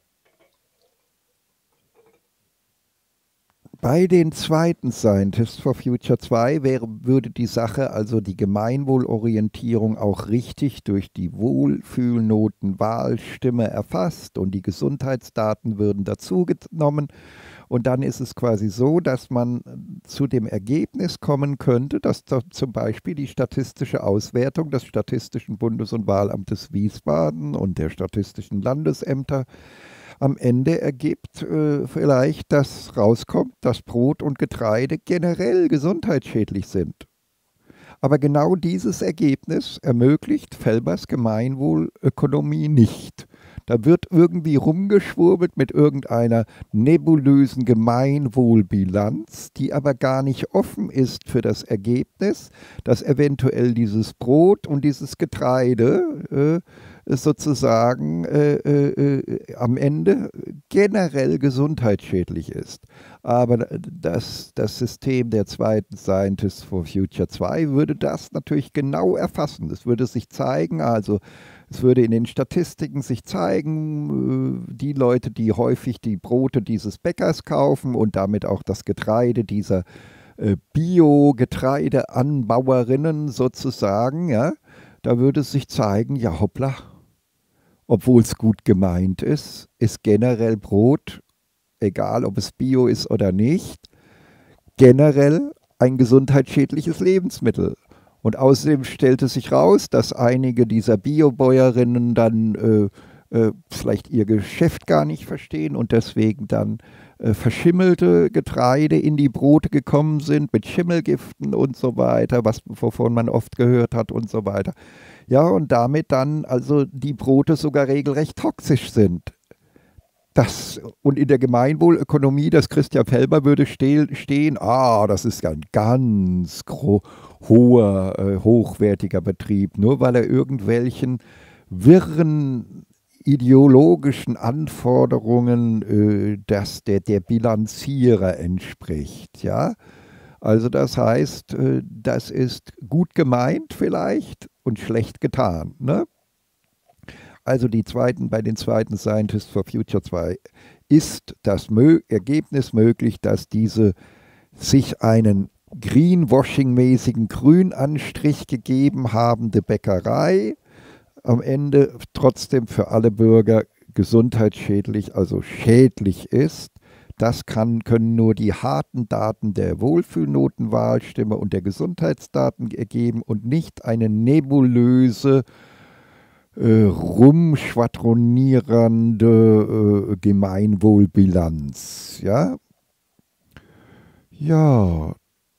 bei den zweiten Scientists for Future zwei wäre, würde die Sache, also die Gemeinwohlorientierung, auch richtig durch die Wohlfühlnoten-Wahlstimme erfasst und die Gesundheitsdaten würden dazugenommen. Und dann ist es quasi so, dass man zu dem Ergebnis kommen könnte, dass zum Beispiel die statistische Auswertung des Statistischen Bundes- und Wahlamtes Wiesbaden und der statistischen Landesämter am Ende ergibt äh, vielleicht, dass rauskommt, dass Brot und Getreide generell gesundheitsschädlich sind. Aber genau dieses Ergebnis ermöglicht Felbers Gemeinwohlökonomie nicht. Da wird irgendwie rumgeschwurbelt mit irgendeiner nebulösen Gemeinwohlbilanz, die aber gar nicht offen ist für das Ergebnis, dass eventuell dieses Brot und dieses Getreide äh, sozusagen äh, äh, am Ende generell gesundheitsschädlich ist. Aber das, das System der zweiten Scientists for Future zwei würde das natürlich genau erfassen. Es würde sich zeigen, also es würde in den Statistiken sich zeigen, die Leute, die häufig die Brote dieses Bäckers kaufen und damit auch das Getreide dieser Bio-Getreideanbauerinnen sozusagen, ja, da würde es sich zeigen, ja hoppla, obwohl es gut gemeint ist, ist generell Brot, egal ob es Bio ist oder nicht, generell ein gesundheitsschädliches Lebensmittel. Und außerdem stellte sich raus, dass einige dieser Biobäuerinnen dann äh, äh, vielleicht ihr Geschäft gar nicht verstehen und deswegen dann äh, verschimmelte Getreide in die Brote gekommen sind mit Schimmelgiften und so weiter, was, wovon man oft gehört hat und so weiter. Ja, und damit dann also die Brote sogar regelrecht toxisch sind. Das, und in der Gemeinwohlökonomie, das Christian Felber würde stehen, ah, das ist ein ganz hoher, äh, hochwertiger Betrieb, nur weil er irgendwelchen wirren ideologischen Anforderungen äh, das, der, der Bilanzierer entspricht. Ja? Also das heißt, äh, das ist gut gemeint vielleicht und schlecht getan. Ne? Also die zweiten, bei den zweiten Scientists for Future zwei ist das Mö Ergebnis möglich, dass diese sich einen Greenwashing-mäßigen Grünanstrich gegeben habende Bäckerei am Ende trotzdem für alle Bürger gesundheitsschädlich, also schädlich ist. Das kann, können nur die harten Daten der Wohlfühlnotenwahlstimme und der Gesundheitsdaten ergeben und nicht eine nebulöse Äh, rumschwadronierende äh, Gemeinwohlbilanz. Ja? Ja,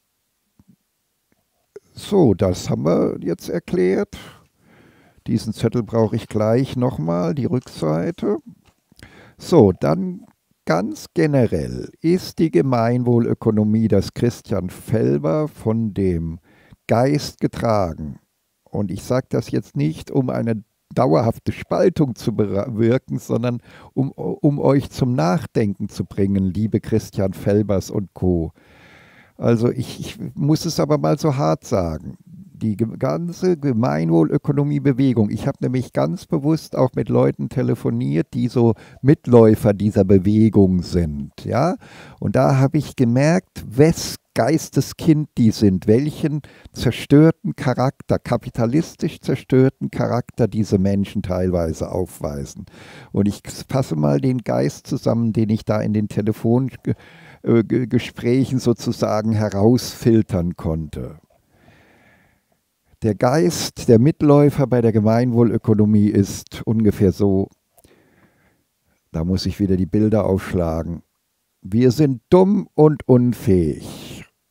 so, das haben wir jetzt erklärt. Diesen Zettel brauche ich gleich nochmal, die Rückseite. So, dann ganz generell ist die Gemeinwohlökonomie, das Christian Felber von dem Geist getragen. Und ich sage das jetzt nicht, um eine dauerhafte Spaltung zu bewirken, sondern um, um euch zum Nachdenken zu bringen, liebe Christian Felbers und Co. Also ich, ich muss es aber mal so hart sagen. die ganze Gemeinwohlökonomiebewegung, ich habe nämlich ganz bewusst auch mit Leuten telefoniert, die so Mitläufer dieser Bewegung sind, ja, und da habe ich gemerkt, wes Geisteskind die sind, welchen zerstörten Charakter, kapitalistisch zerstörten Charakter diese Menschen teilweise aufweisen. Und ich fasse mal den Geist zusammen, den ich da in den Telefongesprächen sozusagen herausfiltern konnte. Der Geist der Mitläufer bei der Gemeinwohlökonomie ist ungefähr so, da muss ich wieder die Bilder aufschlagen. Wir sind dumm und unfähig.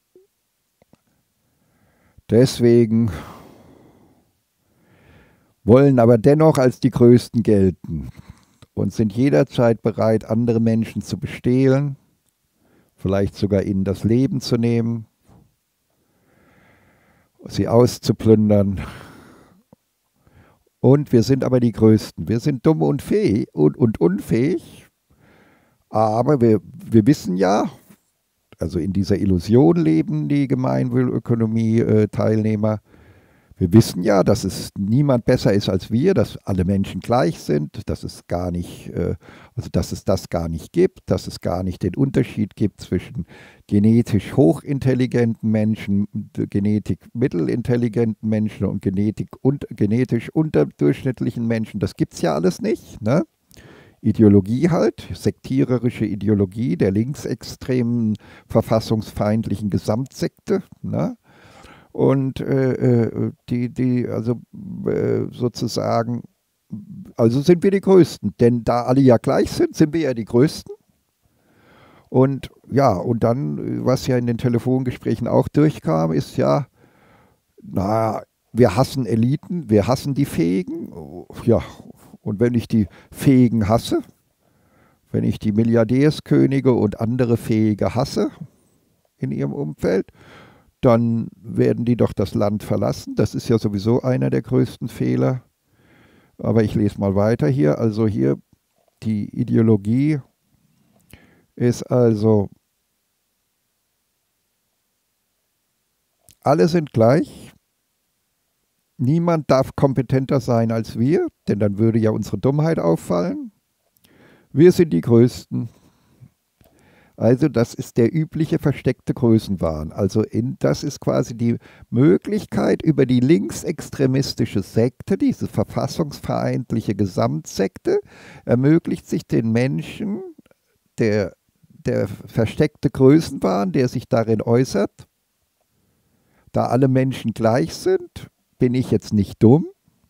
Deswegen wollen aber dennoch als die Größten gelten und sind jederzeit bereit, andere Menschen zu bestehlen, vielleicht sogar ihnen das Leben zu nehmen, sie auszuplündern. Und wir sind aber die Größten. Wir sind dumm und, fähig und, und unfähig, aber wir, wir wissen ja, also in dieser Illusion leben die Gemeinwohlökonomie-Teilnehmer. Wir wissen ja, dass es niemand besser ist als wir, dass alle Menschen gleich sind, dass es gar nicht, also dass es das gar nicht gibt, dass es gar nicht den Unterschied gibt zwischen genetisch hochintelligenten Menschen, genetik mittelintelligenten Menschen und Genetik und, genetisch unterdurchschnittlichen Menschen. Das gibt es ja alles nicht, ne? Ideologie halt, sektiererische Ideologie der linksextremen, verfassungsfeindlichen Gesamtsekte, ne? Und äh, die, die, also äh, sozusagen, also sind wir die Größten, denn da alle ja gleich sind, sind wir ja die Größten. Und ja, und dann, was ja in den Telefongesprächen auch durchkam, ist ja, na, wir hassen Eliten, wir hassen die Fähigen, ja. Und wenn ich die Fähigen hasse, wenn ich die Milliardärskönige und andere Fähige hasse in ihrem Umfeld, dann werden die doch das Land verlassen. Das ist ja sowieso einer der größten Fehler. Aber ich lese mal weiter hier. Also hier die Ideologie ist also, alle sind gleich. Niemand darf kompetenter sein als wir, denn dann würde ja unsere Dummheit auffallen. Wir sind die Größten. Also das ist der übliche versteckte Größenwahn. Also in, das ist quasi die Möglichkeit, über die linksextremistische Sekte, diese verfassungsfeindliche Gesamtsekte, ermöglicht sich den Menschen der, der versteckte Größenwahn, der sich darin äußert, da alle Menschen gleich sind, bin ich jetzt nicht dumm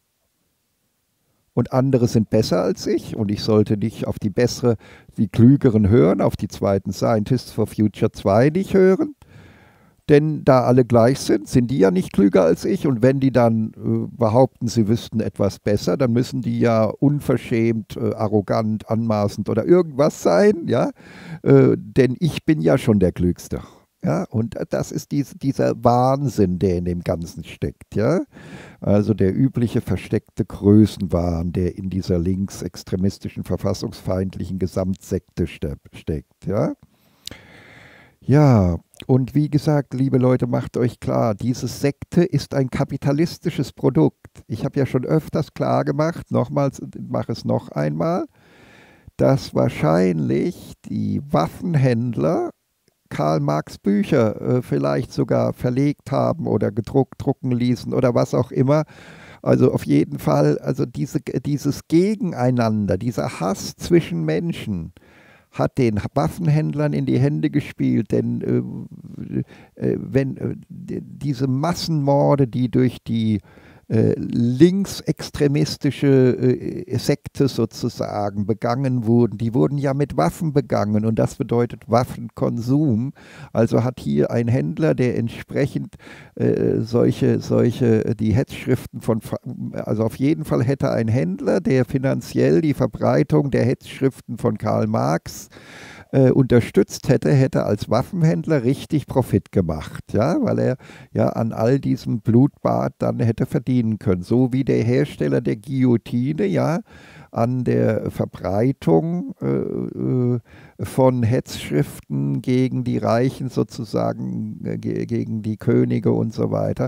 und andere sind besser als ich und ich sollte nicht auf die bessere, die Klügeren hören, auf die zweiten Scientists for Future zwei nicht hören, denn da alle gleich sind, sind die ja nicht klüger als ich und wenn die dann äh, behaupten, sie wüssten etwas besser, dann müssen die ja unverschämt, äh, arrogant, anmaßend oder irgendwas sein, ja, äh, denn ich bin ja schon der Klügste. Ja, und das ist dies, dieser Wahnsinn, der in dem Ganzen steckt. Ja? Also der übliche versteckte Größenwahn, der in dieser linksextremistischen, verfassungsfeindlichen Gesamtsekte steckt. Ja? Ja, und wie gesagt, liebe Leute, macht euch klar, diese Sekte ist ein kapitalistisches Produkt. Ich habe ja schon öfters klar gemacht, nochmals, mache es noch einmal, dass wahrscheinlich die Waffenhändler Karl Marx Bücher äh, vielleicht sogar verlegt haben oder gedruckt, drucken ließen oder was auch immer. Also auf jeden Fall, also diese, dieses Gegeneinander, dieser Hass zwischen Menschen hat den Waffenhändlern in die Hände gespielt, denn äh, äh, wenn äh, diese Massenmorde, die durch die äh, linksextremistische äh, Sekte sozusagen begangen wurden, die wurden ja mit Waffen begangen und das bedeutet Waffenkonsum. Also hat hier ein Händler, der entsprechend äh, solche, solche, die Hetzschriften von, also auf jeden Fall hätte ein Händler, der finanziell die Verbreitung der Hetzschriften von Karl Marx äh, unterstützt hätte, hätte als Waffenhändler richtig Profit gemacht, ja, weil er ja an all diesem Blutbad dann hätte verdienen können. So wie der Hersteller der Guillotine, ja, an der Verbreitung äh, von Hetzschriften gegen die Reichen sozusagen, äh, gegen die Könige und so weiter,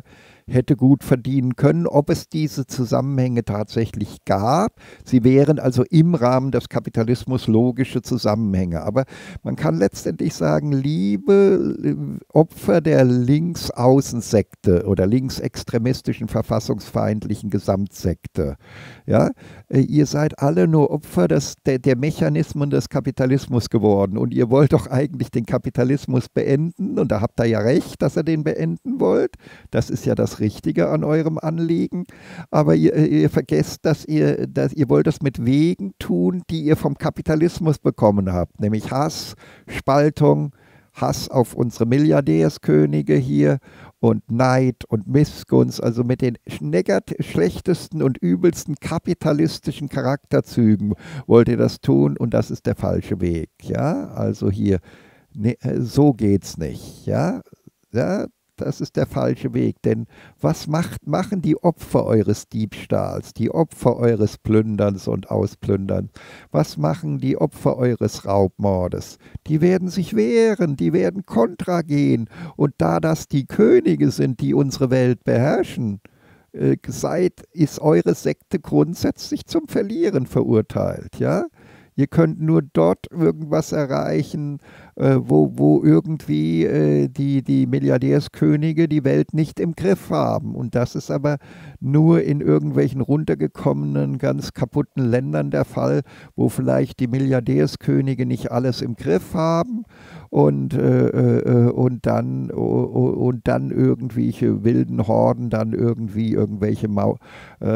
hätte gut verdienen können, ob es diese Zusammenhänge tatsächlich gab. Sie wären also im Rahmen des Kapitalismus logische Zusammenhänge. Aber man kann letztendlich sagen, liebe äh, Opfer der Linksaußensekte oder linksextremistischen, verfassungsfeindlichen Gesamtsekte, ja, äh, ihr seid alle nur Opfer des, der, der Mechanismen des Kapitalismus geworden und ihr wollt doch eigentlich den Kapitalismus beenden und da habt ihr ja recht, dass ihr den beenden wollt. Das ist ja das Richtige an eurem Anliegen. Aber ihr, äh, ihr vergesst, dass ihr, dass ihr wollt das mit Wegen tun, die ihr vom Kapitalismus bekommen habt, nämlich Hass, Spaltung, Hass auf unsere Milliardärskönige hier und Neid und Missgunst, also mit den schlechtesten und übelsten kapitalistischen Charakterzügen wollt ihr das tun und das ist der falsche Weg, ja, also hier, ne, so geht's nicht, ja, ja, das ist der falsche Weg, denn was macht, machen die Opfer eures Diebstahls, die Opfer eures Plünderns und Ausplünderns? Was machen die Opfer eures Raubmordes? Die werden sich wehren, die werden kontra gehen. Und da das die Könige sind, die unsere Welt beherrschen, äh, seid, ist eure Sekte grundsätzlich zum Verlieren verurteilt, ja? Ihr könnt nur dort irgendwas erreichen, äh, wo, wo irgendwie äh, die, die Milliardärskönige die Welt nicht im Griff haben. Und das ist aber nur in irgendwelchen runtergekommenen, ganz kaputten Ländern der Fall, wo vielleicht die Milliardärskönige nicht alles im Griff haben und, äh, äh, und, dann, und dann irgendwelche wilden Horden, dann irgendwie irgendwelche Mau äh,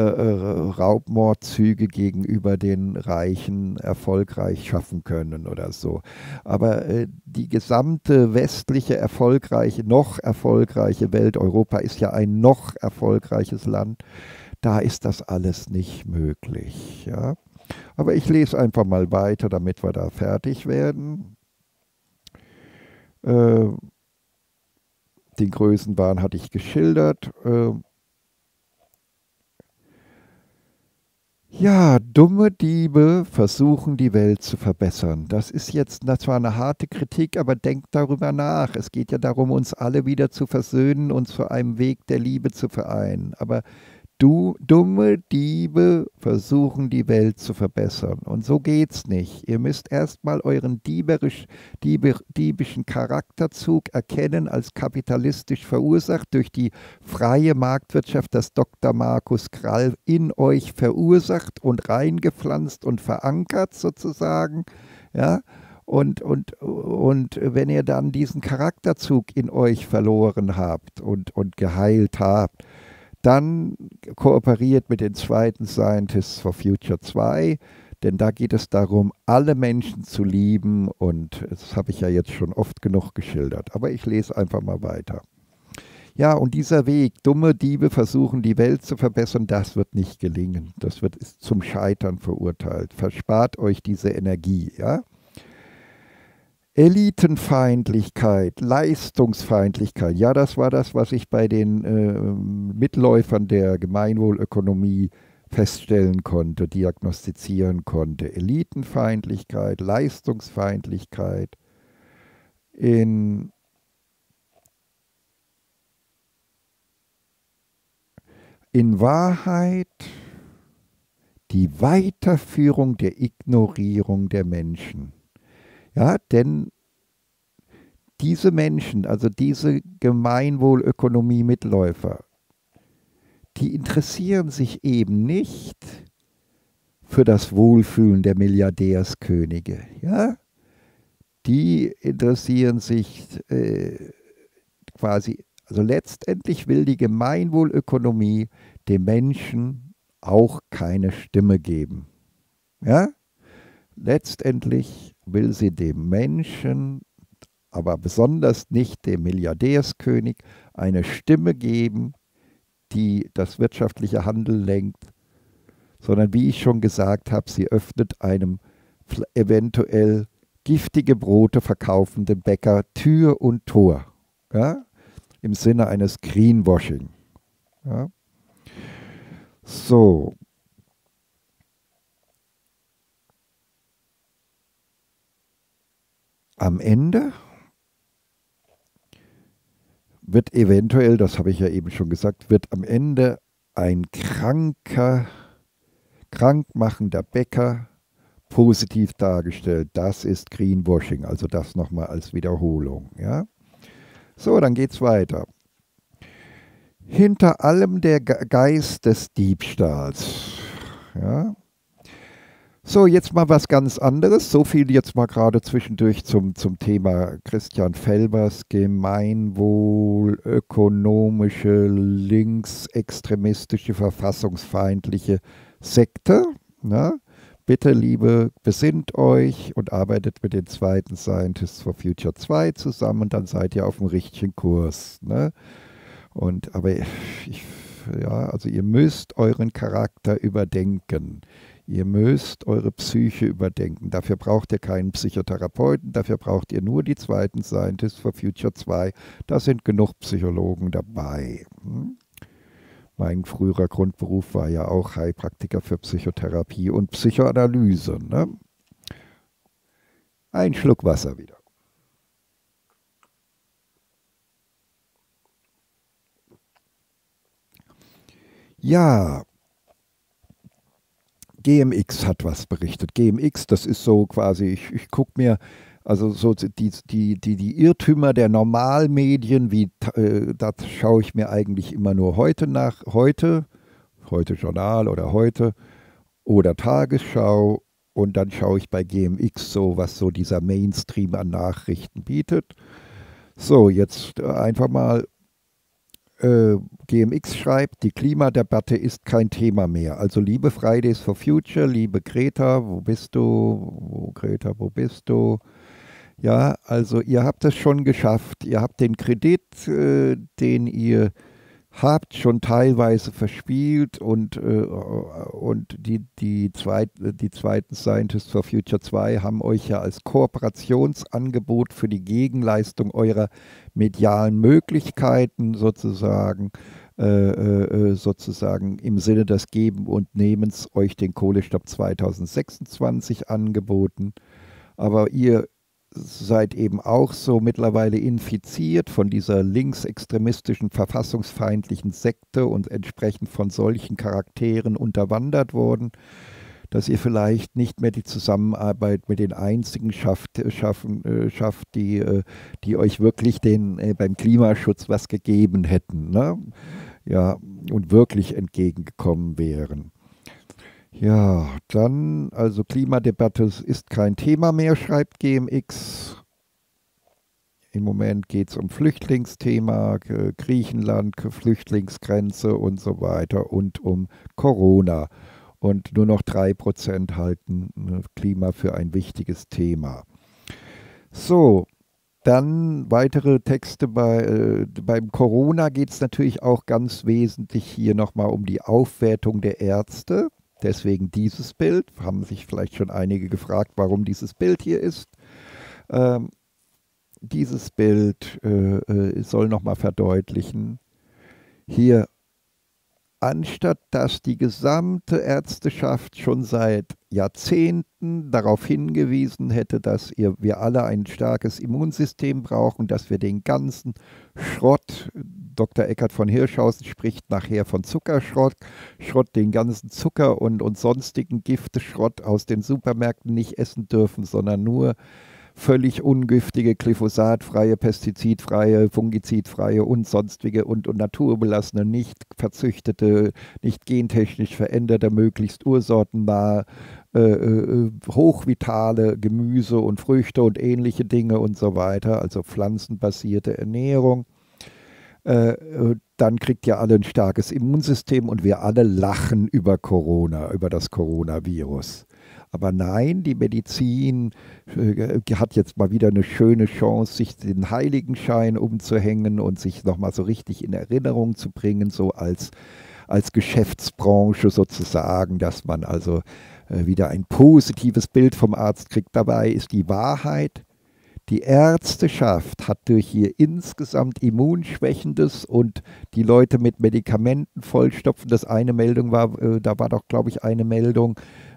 Raubmordzüge gegenüber den Reichen erfolgreich schaffen können oder so. Aber äh, die gesamte westliche, erfolgreiche, noch erfolgreiche Welt, Europa ist ja ein noch erfolgreiches Land, da ist das alles nicht möglich. Ja? Aber ich lese einfach mal weiter, damit wir da fertig werden. Äh, den Größenwahn hatte ich geschildert. Äh, Ja, dumme Diebe versuchen die Welt zu verbessern. Das ist jetzt zwar eine harte Kritik, aber denkt darüber nach. Es geht ja darum, uns alle wieder zu versöhnen, uns zu einem Weg der Liebe zu vereinen. Aber du, dumme Diebe versuchen die Welt zu verbessern. Und so geht's nicht. Ihr müsst erstmal euren dieberisch, dieber, diebischen Charakterzug erkennen als kapitalistisch verursacht durch die freie Marktwirtschaft, das Doktor Markus Krall in euch verursacht und reingepflanzt und verankert sozusagen. Ja, und, und, und wenn ihr dann diesen Charakterzug in euch verloren habt und, und geheilt habt, dann kooperiert mit den zweiten Scientists for Future zwei, denn da geht es darum, alle Menschen zu lieben und das habe ich ja jetzt schon oft genug geschildert, aber ich lese einfach mal weiter. Ja, und dieser Weg, dumme Diebe versuchen die Welt zu verbessern, das wird nicht gelingen. Das wird ist zum Scheitern verurteilt. Verspart euch diese Energie, ja? Elitenfeindlichkeit, Leistungsfeindlichkeit, ja, das war das, was ich bei den äh, Mitläufern der Gemeinwohlökonomie feststellen konnte, diagnostizieren konnte. Elitenfeindlichkeit, Leistungsfeindlichkeit. In, in Wahrheit die Weiterführung der Ignorierung der Menschen. Ja, denn diese Menschen, also diese Gemeinwohlökonomie-Mitläufer, die interessieren sich eben nicht für das Wohlfühlen der Milliardärskönige. Ja? Die interessieren sich äh, quasi, also letztendlich will die Gemeinwohlökonomie dem Menschen auch keine Stimme geben. Ja? Letztendlich will sie dem Menschen, aber besonders nicht dem Milliardärskönig, eine Stimme geben, die das wirtschaftliche Handeln lenkt, sondern wie ich schon gesagt habe, sie öffnet einem eventuell giftige Brote verkaufenden Bäcker Tür und Tor, ja, im Sinne eines Greenwashing. Ja. So. Am Ende wird eventuell, das habe ich ja eben schon gesagt, wird am Ende ein kranker, krankmachender Bäcker positiv dargestellt. Das ist Greenwashing, also das nochmal als Wiederholung. Ja? So, dann geht's weiter. Hinter allem der Geist des Diebstahls. Ja? So, jetzt mal was ganz anderes. So viel jetzt mal gerade zwischendurch zum, zum Thema Christian Felbers Gemeinwohl, ökonomische, linksextremistische, verfassungsfeindliche Sekte. Na? Bitte, Liebe, besinnt euch und arbeitet mit den zweiten Scientists for Future zwei zusammen, dann seid ihr auf dem richtigen Kurs. Ne? Und, aber ich, ja, also ihr müsst euren Charakter überdenken. Ihr müsst eure Psyche überdenken. Dafür braucht ihr keinen Psychotherapeuten, dafür braucht ihr nur die zweiten Scientists for Future zwei. Da sind genug Psychologen dabei. Hm? Mein früherer Grundberuf war ja auch Heilpraktiker für Psychotherapie und Psychoanalyse. Ne? Ein Schluck Wasser wieder. Ja, G M X hat was berichtet. G M X, das ist so quasi, ich, ich gucke mir, also so die, die, die, die Irrtümer der Normalmedien, wie äh, das schaue ich mir eigentlich immer nur heute nach, heute, heute Journal oder heute oder Tagesschau und dann schaue ich bei G M X so, was so dieser Mainstream an Nachrichten bietet. So, jetzt einfach mal Äh, G M X schreibt, die Klimadebatte ist kein Thema mehr. Also liebe Fridays for Future, liebe Greta, wo bist du? Wo, Greta, wo bist du? Ja, also ihr habt es schon geschafft. Ihr habt den Kredit, äh, den ihr habt, schon teilweise verspielt und, äh, und die, die, zweit, die zweiten Scientists for Future zwei haben euch ja als Kooperationsangebot für die Gegenleistung eurer medialen Möglichkeiten sozusagen, äh, äh, sozusagen im Sinne des Geben und Nehmens euch den Kohlestopp zweitausendsechsundzwanzig angeboten. Aber ihr seid eben auch so mittlerweile infiziert von dieser linksextremistischen, verfassungsfeindlichen Sekte und entsprechend von solchen Charakteren unterwandert worden, dass ihr vielleicht nicht mehr die Zusammenarbeit mit den einzigen schafft, schaffen, äh, schafft, die, äh, die euch wirklich den, äh, beim Klimaschutz was gegeben hätten, ne? Ja, und wirklich entgegengekommen wären. Ja, dann, also Klimadebatte ist kein Thema mehr, schreibt G M X. Im Moment geht es um Flüchtlingsthema, Griechenland, Flüchtlingsgrenze und so weiter und um Corona. Und nur noch drei Prozent halten Klima für ein wichtiges Thema. So, dann weitere Texte. Bei, äh, beim Corona geht es natürlich auch ganz wesentlich hier nochmal um die Aufwertung der Ärzte. Deswegen dieses Bild, haben sich vielleicht schon einige gefragt, warum dieses Bild hier ist. Ähm, dieses Bild äh, soll nochmal verdeutlichen, hier, anstatt dass die gesamte Ärzteschaft schon seit Jahrzehnten darauf hingewiesen hätte, dass ihr, wir alle ein starkes Immunsystem brauchen, dass wir den ganzen Schrott, Doktor Eckhard von Hirschhausen spricht nachher von Zuckerschrott, Schrott, den ganzen Zucker und, und sonstigen Gifteschrott aus den Supermärkten nicht essen dürfen, sondern nur völlig ungiftige, glyphosatfreie, pestizidfreie, fungizidfreie und sonstige und, und naturbelassene, nicht verzüchtete, nicht gentechnisch veränderte, möglichst ursortennahe, äh, äh, hochvitale Gemüse und Früchte und ähnliche Dinge und so weiter, also pflanzenbasierte Ernährung. Äh, dann kriegt ihr alle ein starkes Immunsystem und wir alle lachen über Corona, über das Coronavirus. Aber nein, die Medizin äh, hat jetzt mal wieder eine schöne Chance, sich den Heiligenschein umzuhängen und sich nochmal so richtig in Erinnerung zu bringen, so als, als Geschäftsbranche sozusagen, dass man also äh, wieder ein positives Bild vom Arzt kriegt. Dabei ist die Wahrheit, die Ärzteschaft hat durch ihr insgesamt immunschwächendes und die Leute mit Medikamenten vollstopfen. Das eine Meldung war, äh, da war doch, glaube ich, eine Meldung,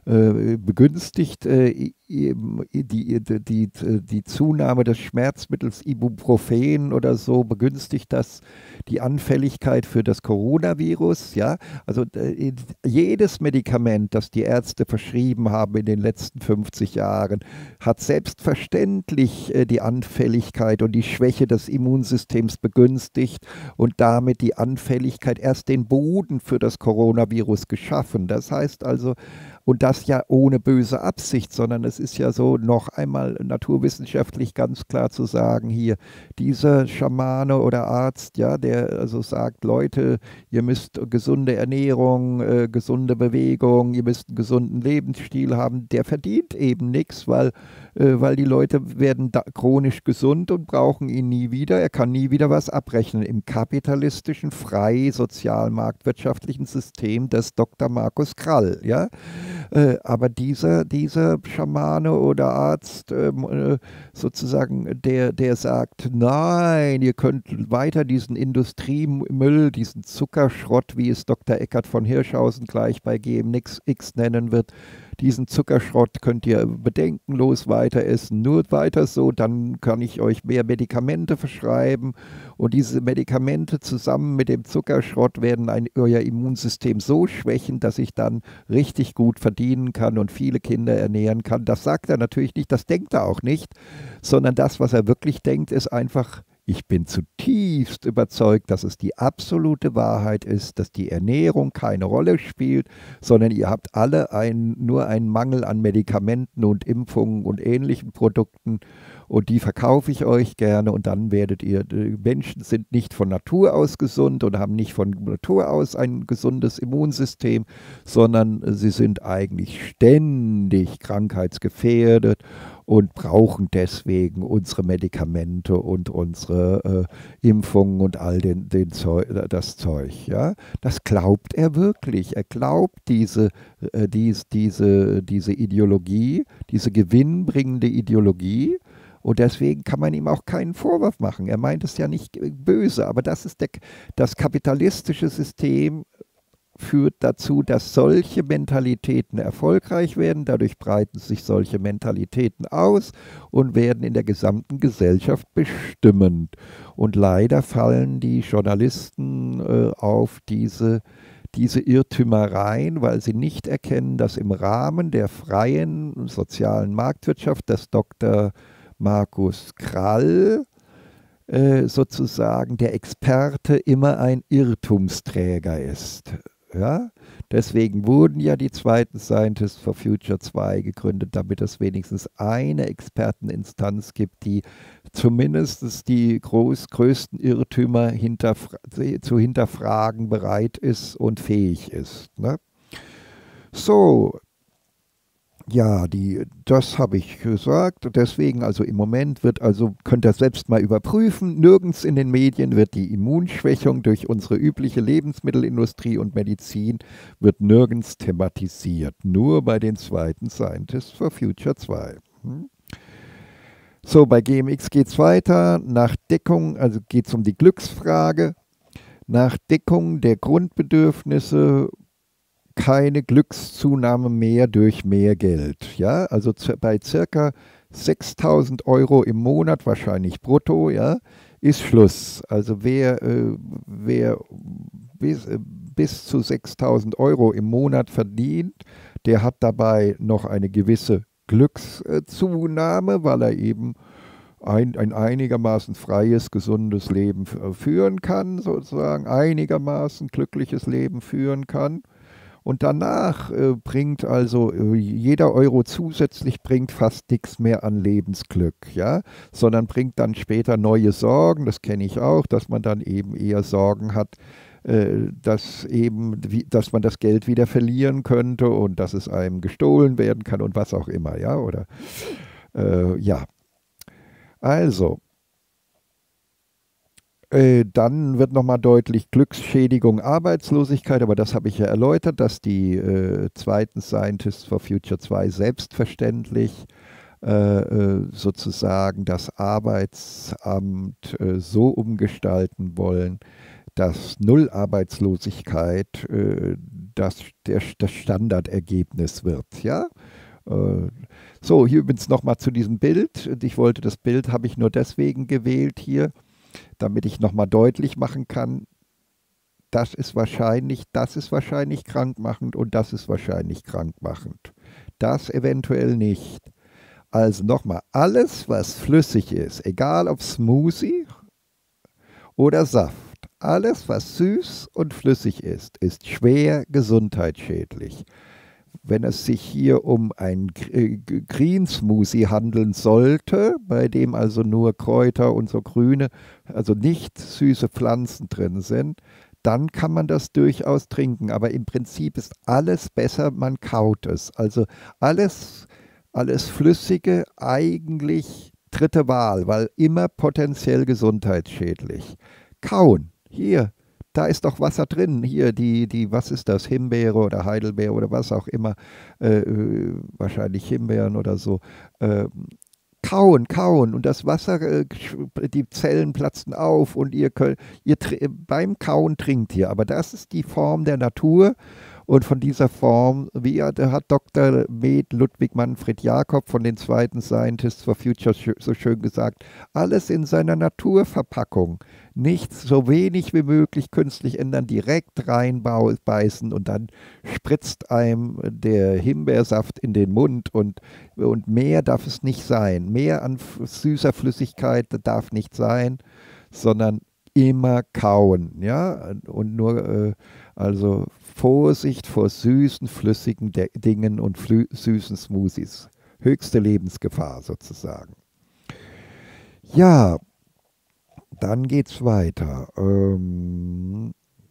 äh, begünstigt äh, die, die, die, die Zunahme des Schmerzmittels Ibuprofen oder so, begünstigt das die Anfälligkeit für das Coronavirus. Ja? Also äh, jedes Medikament, das die Ärzte verschrieben haben in den letzten fünfzig Jahren, hat selbstverständlich äh, die Anfälligkeit und die Schwäche des Immunsystems begünstigt und damit die Anfälligkeit, erst den Boden für das Coronavirus geschaffen. Das heißt also, und das ja ohne böse Absicht, sondern es ist ja so noch einmal naturwissenschaftlich ganz klar zu sagen, hier dieser Schamane oder Arzt, ja, der also sagt, Leute, ihr müsst gesunde Ernährung, äh, gesunde Bewegung, ihr müsst einen gesunden Lebensstil haben, der verdient eben nichts, weil, äh, weil die Leute werden da chronisch gesund und brauchen ihn nie wieder. Er kann nie wieder was abrechnen im kapitalistischen, frei sozial-marktwirtschaftlichen System des Doktor Markus Krall, ja. Äh, aber dieser, dieser Schamane oder Arzt ähm, äh, sozusagen, der, der sagt, nein, ihr könnt weiter diesen Industriemüll, diesen Zuckerschrott, wie es Doktor Eckhard von Hirschhausen gleich bei G M X nennen wird, diesen Zuckerschrott könnt ihr bedenkenlos weiter essen, nur weiter so, dann kann ich euch mehr Medikamente verschreiben und diese Medikamente zusammen mit dem Zuckerschrott werden ein, euer Immunsystem so schwächen, dass ich dann richtig gut verdienen kann und viele Kinder ernähren kann. Das sagt er natürlich nicht, das denkt er auch nicht, sondern das, was er wirklich denkt, ist einfach: Ich bin zutiefst überzeugt, dass es die absolute Wahrheit ist, dass die Ernährung keine Rolle spielt, sondern ihr habt alle ein, nur einen Mangel an Medikamenten und Impfungen und ähnlichen Produkten und die verkaufe ich euch gerne und dann werdet ihr, die Menschen sind nicht von Natur aus gesund und haben nicht von Natur aus ein gesundes Immunsystem, sondern sie sind eigentlich ständig krankheitsgefährdet und brauchen deswegen unsere Medikamente und unsere äh, Impfungen und all den, den Zeug, das Zeug. Ja? Das glaubt er wirklich. Er glaubt diese, äh, dies, diese, diese Ideologie, diese gewinnbringende Ideologie. Und deswegen kann man ihm auch keinen Vorwurf machen. Er meint es ja nicht böse, aber das ist der, das kapitalistische System führt dazu, dass solche Mentalitäten erfolgreich werden. Dadurch breiten sich solche Mentalitäten aus und werden in der gesamten Gesellschaft bestimmend. Und leider fallen die Journalisten äh, auf diese, diese Irrtümer rein, weil sie nicht erkennen, dass im Rahmen der freien sozialen Marktwirtschaft das Doktor Markus Krall äh, sozusagen der Experte immer ein Irrtumsträger ist. Ja? Deswegen wurden ja die zweiten Scientists for Future zwei gegründet, damit es wenigstens eine Experteninstanz gibt, die zumindest die groß, größten Irrtümer hinterfra zu hinterfragen bereit ist und fähig ist. Ne? So, ja, die, das habe ich gesagt. Deswegen, also im Moment wird, also könnt ihr selbst mal überprüfen, nirgends in den Medien wird die Immunschwächung durch unsere übliche Lebensmittelindustrie und Medizin wird nirgends thematisiert. Nur bei den zweiten Scientists for Future zwei. Hm? So, bei G M X geht es weiter. Nach Deckung, also geht es um die Glücksfrage. Nach Deckung der Grundbedürfnisse keine Glückszunahme mehr durch mehr Geld. Ja, also bei circa sechstausend Euro im Monat, wahrscheinlich brutto, ja, ist Schluss. Also wer, äh, wer bis, äh, bis zu sechstausend Euro im Monat verdient, der hat dabei noch eine gewisse Glückszunahme, weil er eben ein, ein einigermaßen freies, gesundes Leben führen kann, sozusagen, einigermaßen glückliches Leben führen kann. Und danach äh, bringt also äh, jeder Euro zusätzlich bringt fast nichts mehr an Lebensglück, ja, sondern bringt dann später neue Sorgen, das kenne ich auch, dass man dann eben eher Sorgen hat, äh, dass eben, wie, dass man das Geld wieder verlieren könnte und dass es einem gestohlen werden kann und was auch immer, ja, oder, äh, ja. Also, dann wird nochmal deutlich Glücksschädigung, Arbeitslosigkeit, aber das habe ich ja erläutert, dass die äh, zweiten Scientists for Future zwei selbstverständlich äh, sozusagen das Arbeitsamt äh, so umgestalten wollen, dass Null Arbeitslosigkeit äh, das der, das Standardergebnis wird. Ja? Äh, so, hier übrigens nochmal zu diesem Bild. Und ich wollte das Bild, habe ich nur deswegen gewählt hier, damit ich nochmal deutlich machen kann, das ist wahrscheinlich, das ist wahrscheinlich krankmachend und das ist wahrscheinlich krankmachend. Das eventuell nicht. Also nochmal, alles, was flüssig ist, egal ob Smoothie oder Saft, alles, was süß und flüssig ist, ist schwer gesundheitsschädlich. Wenn es sich hier um ein Green Smoothie handeln sollte, bei dem also nur Kräuter und so grüne, also nicht süße Pflanzen drin sind, dann kann man das durchaus trinken. Aber im Prinzip ist alles besser, man kaut es. Also alles, alles Flüssige eigentlich dritte Wahl, weil immer potenziell gesundheitsschädlich. Kauen, hier, da ist doch Wasser drin. Hier, die, die, was ist das, Himbeere oder Heidelbeere oder was auch immer, äh, wahrscheinlich Himbeeren oder so. Äh, Kauen, kauen und das Wasser, äh, die Zellen platzen auf und ihr könnt, ihr beim Kauen trinkt ihr. Aber das ist die Form der Natur und von dieser Form, wie hat Doktor Med Ludwig Manfred Jakob von den zweiten Scientists for Future so schön gesagt, alles in seiner Naturverpackung. Nichts, so wenig wie möglich künstlich ändern, direkt reinbeißen und dann spritzt einem der Himbeersaft in den Mund und, und mehr darf es nicht sein. Mehr an süßer Flüssigkeit darf nicht sein, sondern immer kauen. Ja? Und nur, äh, also Vorsicht vor süßen, flüssigen De Dingen und süßen Smoothies. Höchste Lebensgefahr sozusagen. Ja, dann geht's weiter. Ähm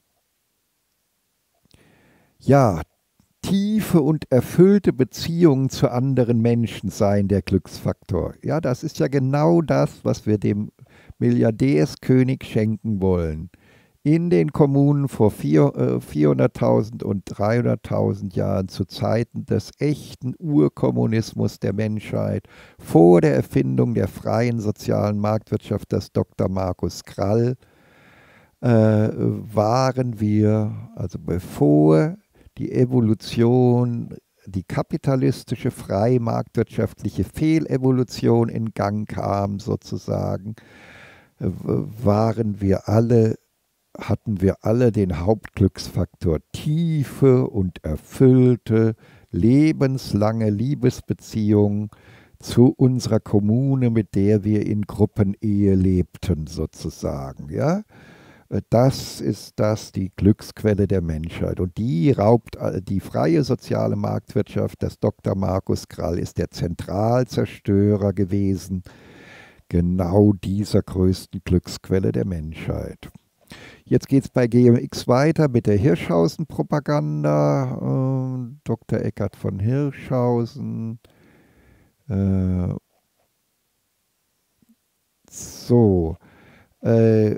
ja, tiefe und erfüllte Beziehungen zu anderen Menschen seien der Glücksfaktor. Ja, das ist ja genau das, was wir dem Milliardärskönig schenken wollen. In den Kommunen vor vierhunderttausend und dreihunderttausend Jahren zu Zeiten des echten Urkommunismus der Menschheit, vor der Erfindung der freien sozialen Marktwirtschaft des Doktor Markus Krall, äh, waren wir, also bevor die Evolution, die kapitalistische freie marktwirtschaftliche Fehlevolution in Gang kam sozusagen, äh, waren wir alle hatten wir alle den Hauptglücksfaktor tiefe und erfüllte, lebenslange Liebesbeziehungen zu unserer Kommune, mit der wir in Gruppenehe lebten, sozusagen. Ja? Das ist das, die Glücksquelle der Menschheit. Und die raubt die freie soziale Marktwirtschaft, das Doktor Markus Krall ist der Zentralzerstörer gewesen, genau dieser größten Glücksquelle der Menschheit. Jetzt geht es bei G M X weiter mit der Hirschhausen-Propaganda. Äh, Doktor Eckhard von Hirschhausen. Äh, so. Äh,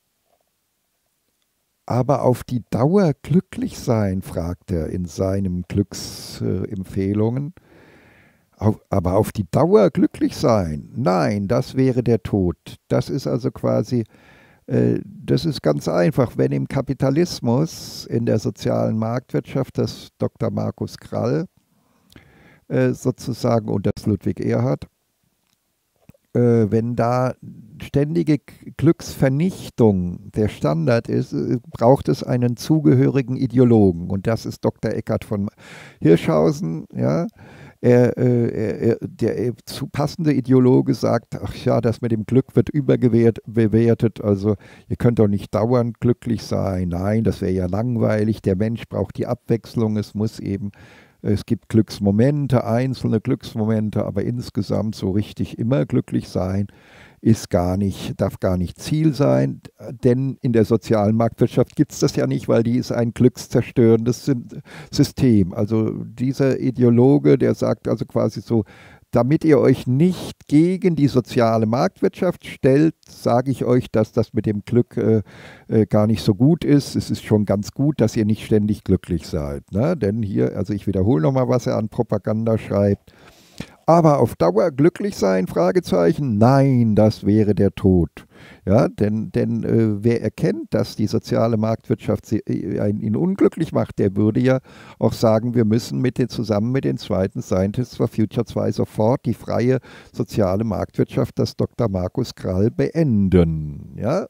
aber auf die Dauer glücklich sein, fragt er in seinen Glücksempfehlungen. Äh, aber auf die Dauer glücklich sein? Nein, das wäre der Tod. Das ist also quasi... Das ist ganz einfach, wenn im Kapitalismus, in der sozialen Marktwirtschaft, das Doktor Markus Krall äh, sozusagen und das Ludwig Erhard, äh, wenn da ständige Glücksvernichtung der Standard ist, äh, braucht es einen zugehörigen Ideologen und das ist Doktor Eckhard von Hirschhausen, ja. Er, äh, er, der zu passende Ideologe sagt, ach ja, das mit dem Glück wird überbewertet, also ihr könnt doch nicht dauernd glücklich sein, nein, das wäre ja langweilig, der Mensch braucht die Abwechslung, es muss eben, es gibt Glücksmomente, einzelne Glücksmomente, aber insgesamt so richtig immer glücklich sein, ist gar nicht, darf gar nicht Ziel sein, denn in der sozialen Marktwirtschaft gibt es das ja nicht, weil die ist ein glückszerstörendes System. Also dieser Ideologe, der sagt also quasi so, damit ihr euch nicht gegen die soziale Marktwirtschaft stellt, sage ich euch, dass das mit dem Glück äh, äh, gar nicht so gut ist. Es ist schon ganz gut, dass ihr nicht ständig glücklich seid. Ne? Denn hier, also ich wiederhole nochmal, was er an Propaganda schreibt. Aber auf Dauer glücklich sein? Fragezeichen. Nein, das wäre der Tod. Ja, denn, denn äh, wer erkennt, dass die soziale Marktwirtschaft sie, äh, ihn unglücklich macht, der würde ja auch sagen, wir müssen mit den, zusammen mit den zweiten Scientists for Future zwei sofort die freie soziale Marktwirtschaft, das Doktor Markus Krall, beenden. Ja?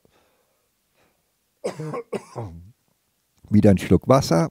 Wieder ein Schluck Wasser.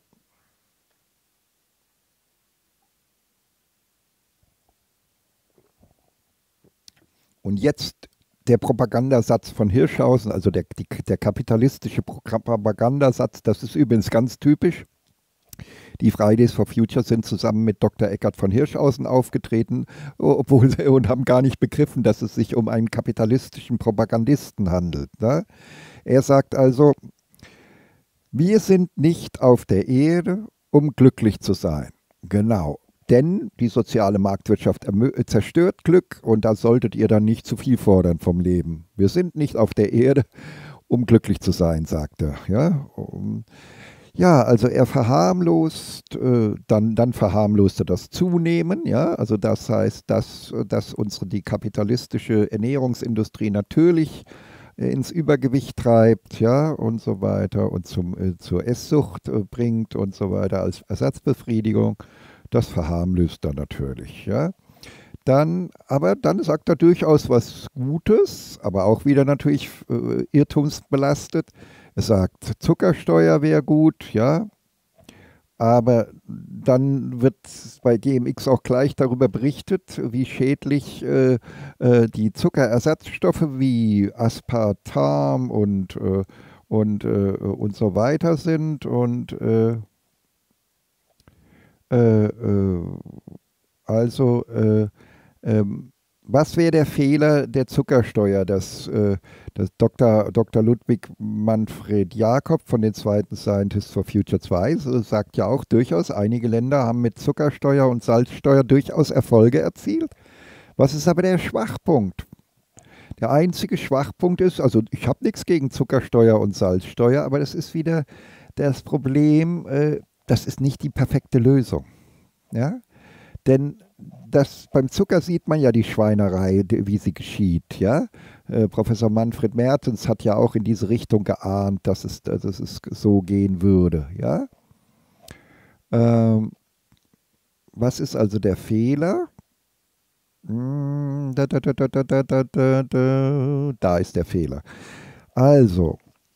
Und jetzt der Propagandasatz von Hirschhausen, also der, die, der kapitalistische Propagandasatz, das ist übrigens ganz typisch. Die Fridays for Future sind zusammen mit Doktor Eckhard von Hirschhausen aufgetreten, obwohl sie und haben gar nicht begriffen, dass es sich um einen kapitalistischen Propagandisten handelt. Ne? Er sagt also, wir sind nicht auf der Erde, um glücklich zu sein. Genau. Denn die soziale Marktwirtschaft zerstört Glück und da solltet ihr dann nicht zu viel fordern vom Leben. Wir sind nicht auf der Erde, um glücklich zu sein, sagt er. Ja, um, ja also er verharmlost, äh, dann, dann verharmlost er das Zunehmen. Ja, also das heißt, dass, dass unsere die kapitalistische Ernährungsindustrie natürlich ins Übergewicht treibt, ja, und so weiter und zum, äh, zur Esssucht äh, bringt und so weiter als Ersatzbefriedigung. Das verharmlost er natürlich, ja. Dann, aber dann sagt er durchaus was Gutes, aber auch wieder natürlich äh, irrtumsbelastet. Er sagt, Zuckersteuer wäre gut, ja. Aber dann wird bei G M X auch gleich darüber berichtet, wie schädlich äh, äh, die Zuckerersatzstoffe wie Aspartam und, äh, und, äh, und so weiter sind. Und äh, äh, äh, also, äh, ähm, was wäre der Fehler der Zuckersteuer? Das, äh, das Doktor Doktor Ludwig Manfred Jakob von den zweiten Scientists for Future zwei sagt ja auch durchaus, einige Länder haben mit Zuckersteuer und Salzsteuer durchaus Erfolge erzielt. Was ist aber der Schwachpunkt? Der einzige Schwachpunkt ist, also ich habe nichts gegen Zuckersteuer und Salzsteuer, aber das ist wieder das Problem, äh, das ist nicht die perfekte Lösung. Ja? Denn das, beim Zucker sieht man ja die Schweinerei, wie sie geschieht. Ja? Äh, Professor Manfred Mertens hat ja auch in diese Richtung geahnt, dass es, dass es so gehen würde. Ja? Ähm, was ist also der Fehler? Da, da, da, da, da, da, da, da. Da ist der Fehler. Also,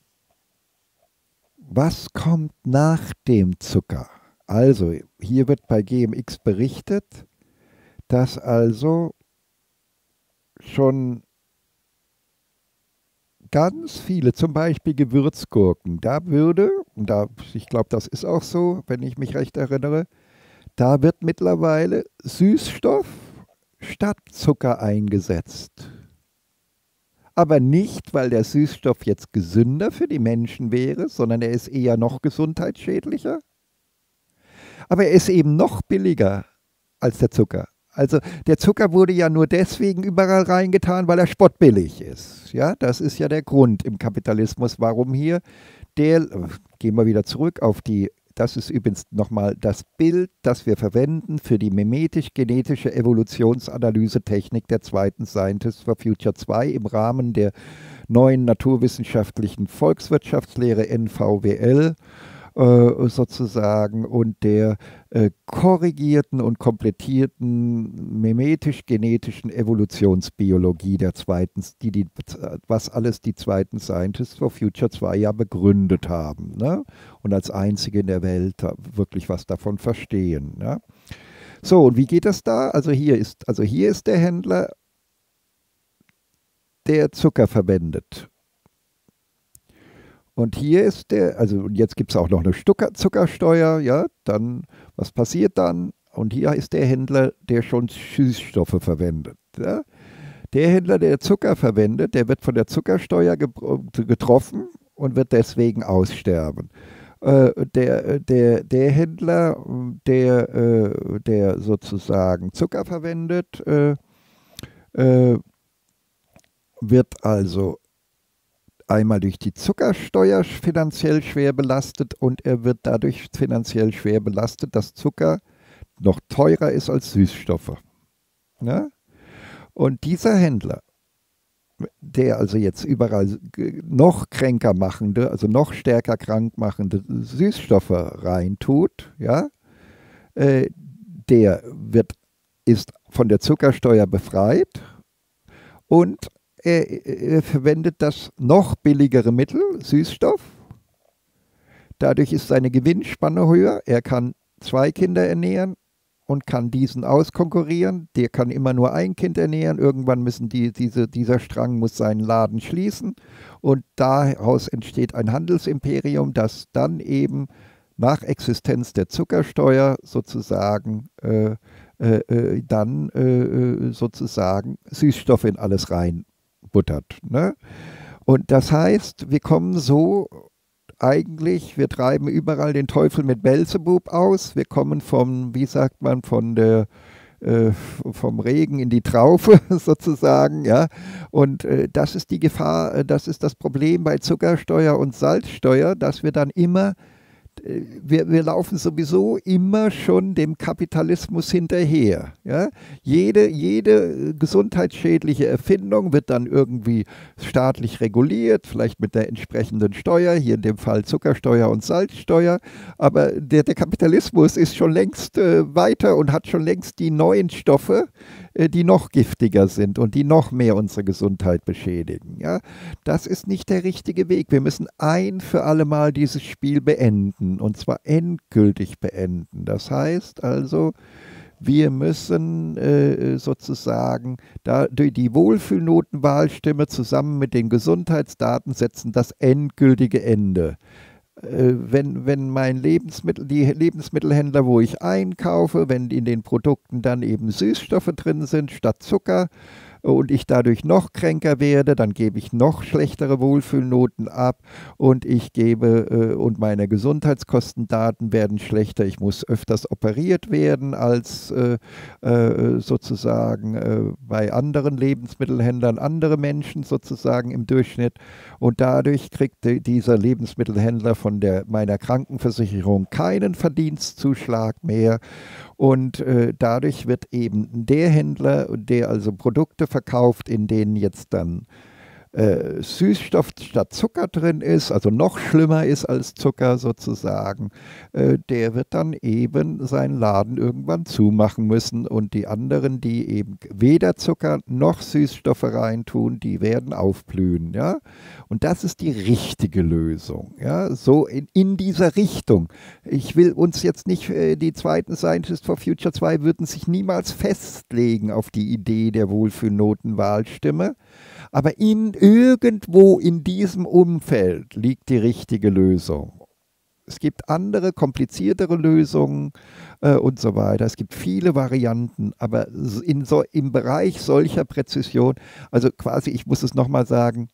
was kommt nach dem Zucker? Also, hier wird bei G M X berichtet, dass also schon ganz viele, zum Beispiel Gewürzgurken, da würde, und da, ich glaube, das ist auch so, wenn ich mich recht erinnere, da wird mittlerweile Süßstoff statt Zucker eingesetzt. Aber nicht, weil der Süßstoff jetzt gesünder für die Menschen wäre, sondern er ist eher noch gesundheitsschädlicher. Aber er ist eben noch billiger als der Zucker. Also der Zucker wurde ja nur deswegen überall reingetan, weil er spottbillig ist. Ja, das ist ja der Grund im Kapitalismus, warum hier der, gehen wir wieder zurück auf die, das ist übrigens nochmal das Bild, das wir verwenden für die mimetisch-genetische Evolutionsanalyse-Technik der zweiten Scientists for Future zwei im Rahmen der neuen naturwissenschaftlichen Volkswirtschaftslehre N V W L. Sozusagen und der äh, korrigierten und komplettierten mimetisch-genetischen Evolutionsbiologie der zweiten, die, die, was alles die zweiten Scientists for Future zwei ja begründet haben, ne? Und als einzige in der Welt wirklich was davon verstehen. Ne? So, und wie geht das da? Also hier ist, also hier ist der Händler, der Zucker verwendet. Und hier ist der, also jetzt gibt es auch noch eine Stucker, Zuckersteuer, ja, dann, was passiert dann? Und hier ist der Händler, der schon Süßstoffe verwendet. Ja? Der Händler, der Zucker verwendet, der wird von der Zuckersteuer getroffen und wird deswegen aussterben. Äh, der, der, der Händler, der, äh, der sozusagen Zucker verwendet, äh, äh, wird also einmal durch die Zuckersteuer finanziell schwer belastet und er wird dadurch finanziell schwer belastet, dass Zucker noch teurer ist als Süßstoffe. Ne? Und dieser Händler, der also jetzt überall noch kränker machende, also noch stärker krank machende Süßstoffe reintut, ja, äh, der wird, ist von der Zuckersteuer befreit und er, er verwendet das noch billigere Mittel, Süßstoff. Dadurch ist seine Gewinnspanne höher. Er kann zwei Kinder ernähren und kann diesen auskonkurrieren. Der kann immer nur ein Kind ernähren. Irgendwann müssen die, diese, dieser Strang muss seinen Laden schließen. Und daraus entsteht ein Handelsimperium, das dann eben nach Existenz der Zuckersteuer sozusagen äh, äh, äh, dann äh, sozusagen Süßstoffe in alles reinbuttert. Ne? Und das heißt, wir kommen so eigentlich, wir treiben überall den Teufel mit Beelzebub aus. Wir kommen vom, wie sagt man, von der, äh, vom Regen in die Traufe sozusagen. Ja? Und äh, das ist die Gefahr, äh, das ist das Problem bei Zuckersteuer und Salzsteuer, dass wir dann immer Wir, wir laufen sowieso immer schon dem Kapitalismus hinterher. Ja? Jede, jede gesundheitsschädliche Erfindung wird dann irgendwie staatlich reguliert, vielleicht mit der entsprechenden Steuer, hier in dem Fall Zuckersteuer und Salzsteuer. Aber der, der Kapitalismus ist schon längst äh, weiter und hat schon längst die neuen Stoffe, äh, die noch giftiger sind und die noch mehr unsere Gesundheit beschädigen. Ja? Das ist nicht der richtige Weg. Wir müssen ein für alle Mal dieses Spiel beenden. Und zwar endgültig beenden. Das heißt also, wir müssen äh, sozusagen da, durch die Wohlfühlnotenwahlstimme zusammen mit den Gesundheitsdatensätzen das endgültige Ende. Äh, wenn, wenn mein Lebensmittel, die Lebensmittelhändler, wo ich einkaufe, wenn in den Produkten dann eben Süßstoffe drin sind statt Zucker, und ich dadurch noch kränker werde, dann gebe ich noch schlechtere Wohlfühlnoten ab und ich gebe äh, und meine Gesundheitskostendaten werden schlechter. Ich muss öfters operiert werden als äh, äh, sozusagen äh, bei anderen Lebensmittelhändlern, andere Menschen sozusagen im Durchschnitt. Und dadurch kriegt dieser Lebensmittelhändler von der, meiner Krankenversicherung keinen Verdienstzuschlag mehr. Und äh, dadurch wird eben der Händler, der also Produkte verkauft, in denen jetzt dann äh, Süßstoff statt Zucker drin ist, also noch schlimmer ist als Zucker sozusagen, äh, der wird dann eben seinen Laden irgendwann zumachen müssen. Und die anderen, die eben weder Zucker noch Süßstoffe reintun, die werden aufblühen. Ja? Und das ist die richtige Lösung. Ja? So in, in dieser Richtung. Ich will uns jetzt nicht, äh, die zweiten Scientists for Future zwei würden sich niemals festlegen auf die Idee der Wohlfühlnotenwahlstimme. Aber in, irgendwo in diesem Umfeld liegt die richtige Lösung. Es gibt andere, kompliziertere Lösungen äh, und so weiter. Es gibt viele Varianten, aber in so, im Bereich solcher Präzision, also quasi, ich muss es nochmal sagen,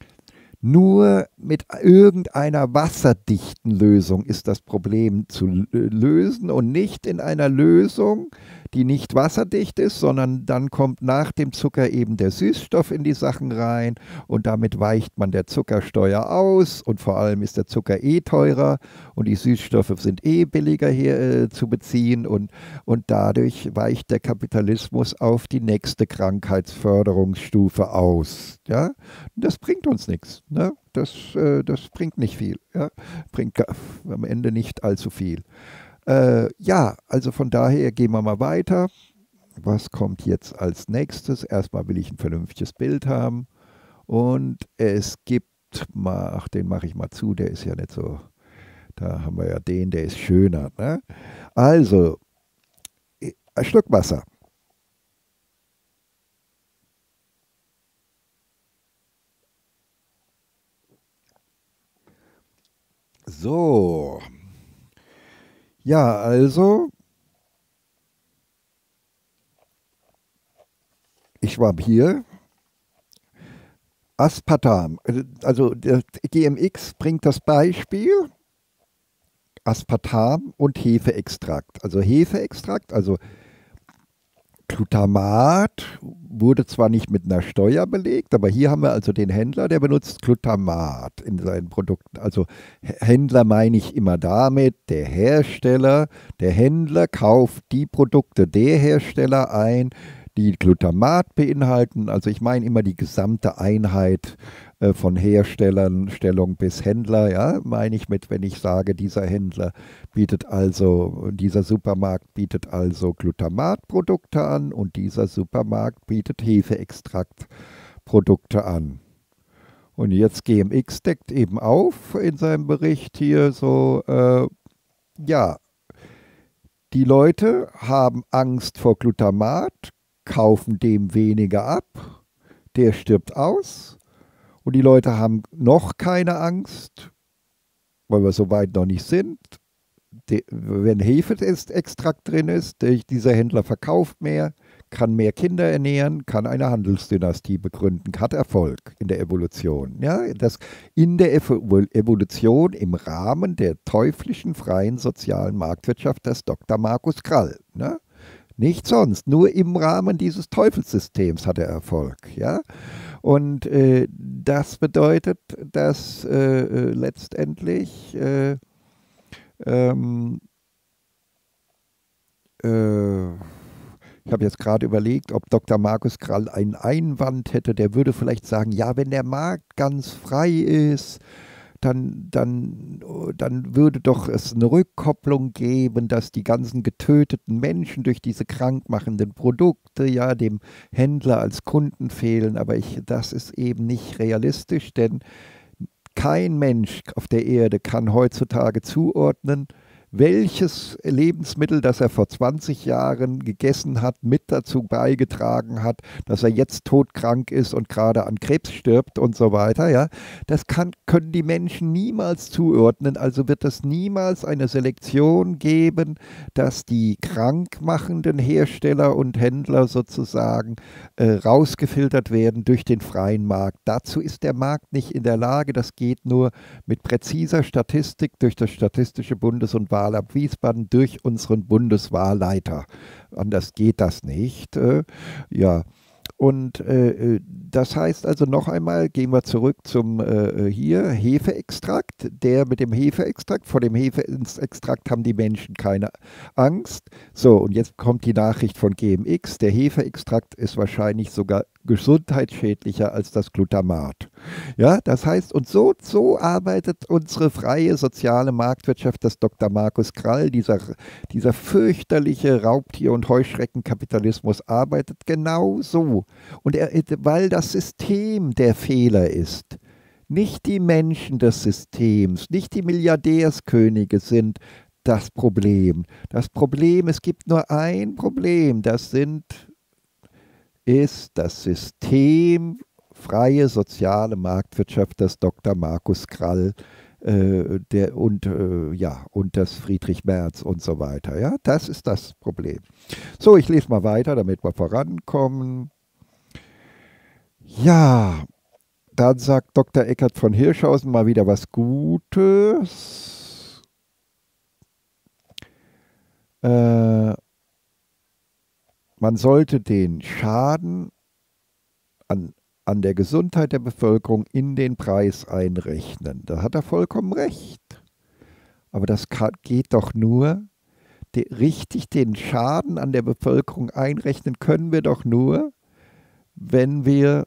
nur mit irgendeiner wasserdichten Lösung ist das Problem zu lösen und nicht in einer Lösung, die nicht wasserdicht ist, sondern dann kommt nach dem Zucker eben der Süßstoff in die Sachen rein und damit weicht man der Zuckersteuer aus und vor allem ist der Zucker eh teurer und die Süßstoffe sind eh billiger hier äh, zu beziehen und, und dadurch weicht der Kapitalismus auf die nächste Krankheitsförderungsstufe aus. Ja? Das bringt uns nichts. Ne? Das, äh, das bringt nicht viel. Ja? Bringt am Ende nicht allzu viel. Äh, ja, also von daher gehen wir mal weiter. Was kommt jetzt als nächstes? Erstmal will ich ein vernünftiges Bild haben. Und es gibt mal, ach, den mache ich mal zu, der ist ja nicht so, da haben wir ja den, der ist schöner. Ne? Also, ein Schluck Wasser. So. Ja, also, ich war hier, Aspartam, also der G M X bringt das Beispiel, Aspartam und Hefeextrakt. Also Hefeextrakt, also Glutamat wurde zwar nicht mit einer Steuer belegt, aber hier haben wir also den Händler, der benutzt Glutamat in seinen Produkten. Also Händler meine ich immer damit, der Hersteller, der Händler kauft die Produkte der Hersteller ein, die Glutamat beinhalten. Also ich meine immer die gesamte Einheit äh, von Herstellern, Stellung bis Händler, ja, meine ich mit, wenn ich sage, dieser Händler bietet also, dieser Supermarkt bietet also Glutamatprodukte an und dieser Supermarkt bietet Hefeextraktprodukte an. Und jetzt G M X deckt eben auf in seinem Bericht hier so, äh, ja, die Leute haben Angst vor Glutamat, kaufen dem weniger ab, der stirbt aus. Und die Leute haben noch keine Angst, weil wir so weit noch nicht sind. De, wenn Hefeextrakt drin ist, der, dieser Händler verkauft mehr, kann mehr Kinder ernähren, kann eine Handelsdynastie begründen, hat Erfolg in der Evolution. Ja, das in der Evolution im Rahmen der teuflischen freien sozialen Marktwirtschaft des Doktor Markus Krall. Ne? Nicht sonst, nur im Rahmen dieses Teufelssystems hat er Erfolg. Ja? Und äh, das bedeutet, dass äh, letztendlich äh, ähm, äh, ich habe jetzt gerade überlegt, ob Doktor Markus Krall einen Einwand hätte. Der würde vielleicht sagen, ja, wenn der Markt ganz frei ist, dann, dann, dann würde doch es eine Rückkopplung geben, dass die ganzen getöteten Menschen durch diese krankmachenden Produkte ja dem Händler als Kunden fehlen. Aber ich, das ist eben nicht realistisch, denn kein Mensch auf der Erde kann heutzutage zuordnen, welches Lebensmittel, das er vor zwanzig Jahren gegessen hat, mit dazu beigetragen hat, dass er jetzt todkrank ist und gerade an Krebs stirbt und so weiter. Ja, das kann, können die Menschen niemals zuordnen. Also wird es niemals eine Selektion geben, dass die krankmachenden Hersteller und Händler sozusagen äh, rausgefiltert werden durch den freien Markt. Dazu ist der Markt nicht in der Lage. Das geht nur mit präziser Statistik durch das Statistische Bundes- und Wahlamt Wiesbaden durch unseren Bundeswahlleiter. Anders geht das nicht. Äh, ja. Und äh, das heißt also noch einmal, gehen wir zurück zum äh, hier Hefeextrakt. Der mit dem Hefeextrakt, vor dem Hefeextrakt haben die Menschen keine Angst. So, und jetzt kommt die Nachricht von G M X. Der Hefeextrakt ist wahrscheinlich sogar gesundheitsschädlicher als das Glutamat. Ja, das heißt, und so, so arbeitet unsere freie soziale Marktwirtschaft des Doktor Markus Krall, dieser, dieser fürchterliche Raubtier- und Heuschreckenkapitalismus arbeitet genau so. Und er, weil das System der Fehler ist, nicht die Menschen des Systems, nicht die Milliardärskönige sind das Problem. Das Problem, es gibt nur ein Problem, das sind, ist das System freie soziale Marktwirtschaft des Doktor Markus Krall äh, der, und, äh, ja, und das Friedrich Merz und so weiter. Ja? Das ist das Problem. So, ich lese mal weiter, damit wir vorankommen. Ja, dann sagt Doktor Eckhard von Hirschhausen mal wieder was Gutes. Äh, man sollte den Schaden an, an der Gesundheit der Bevölkerung in den Preis einrechnen. Da hat er vollkommen recht. Aber das kann, geht doch nur, de, richtig den Schaden an der Bevölkerung einrechnen können wir doch nur, wenn wir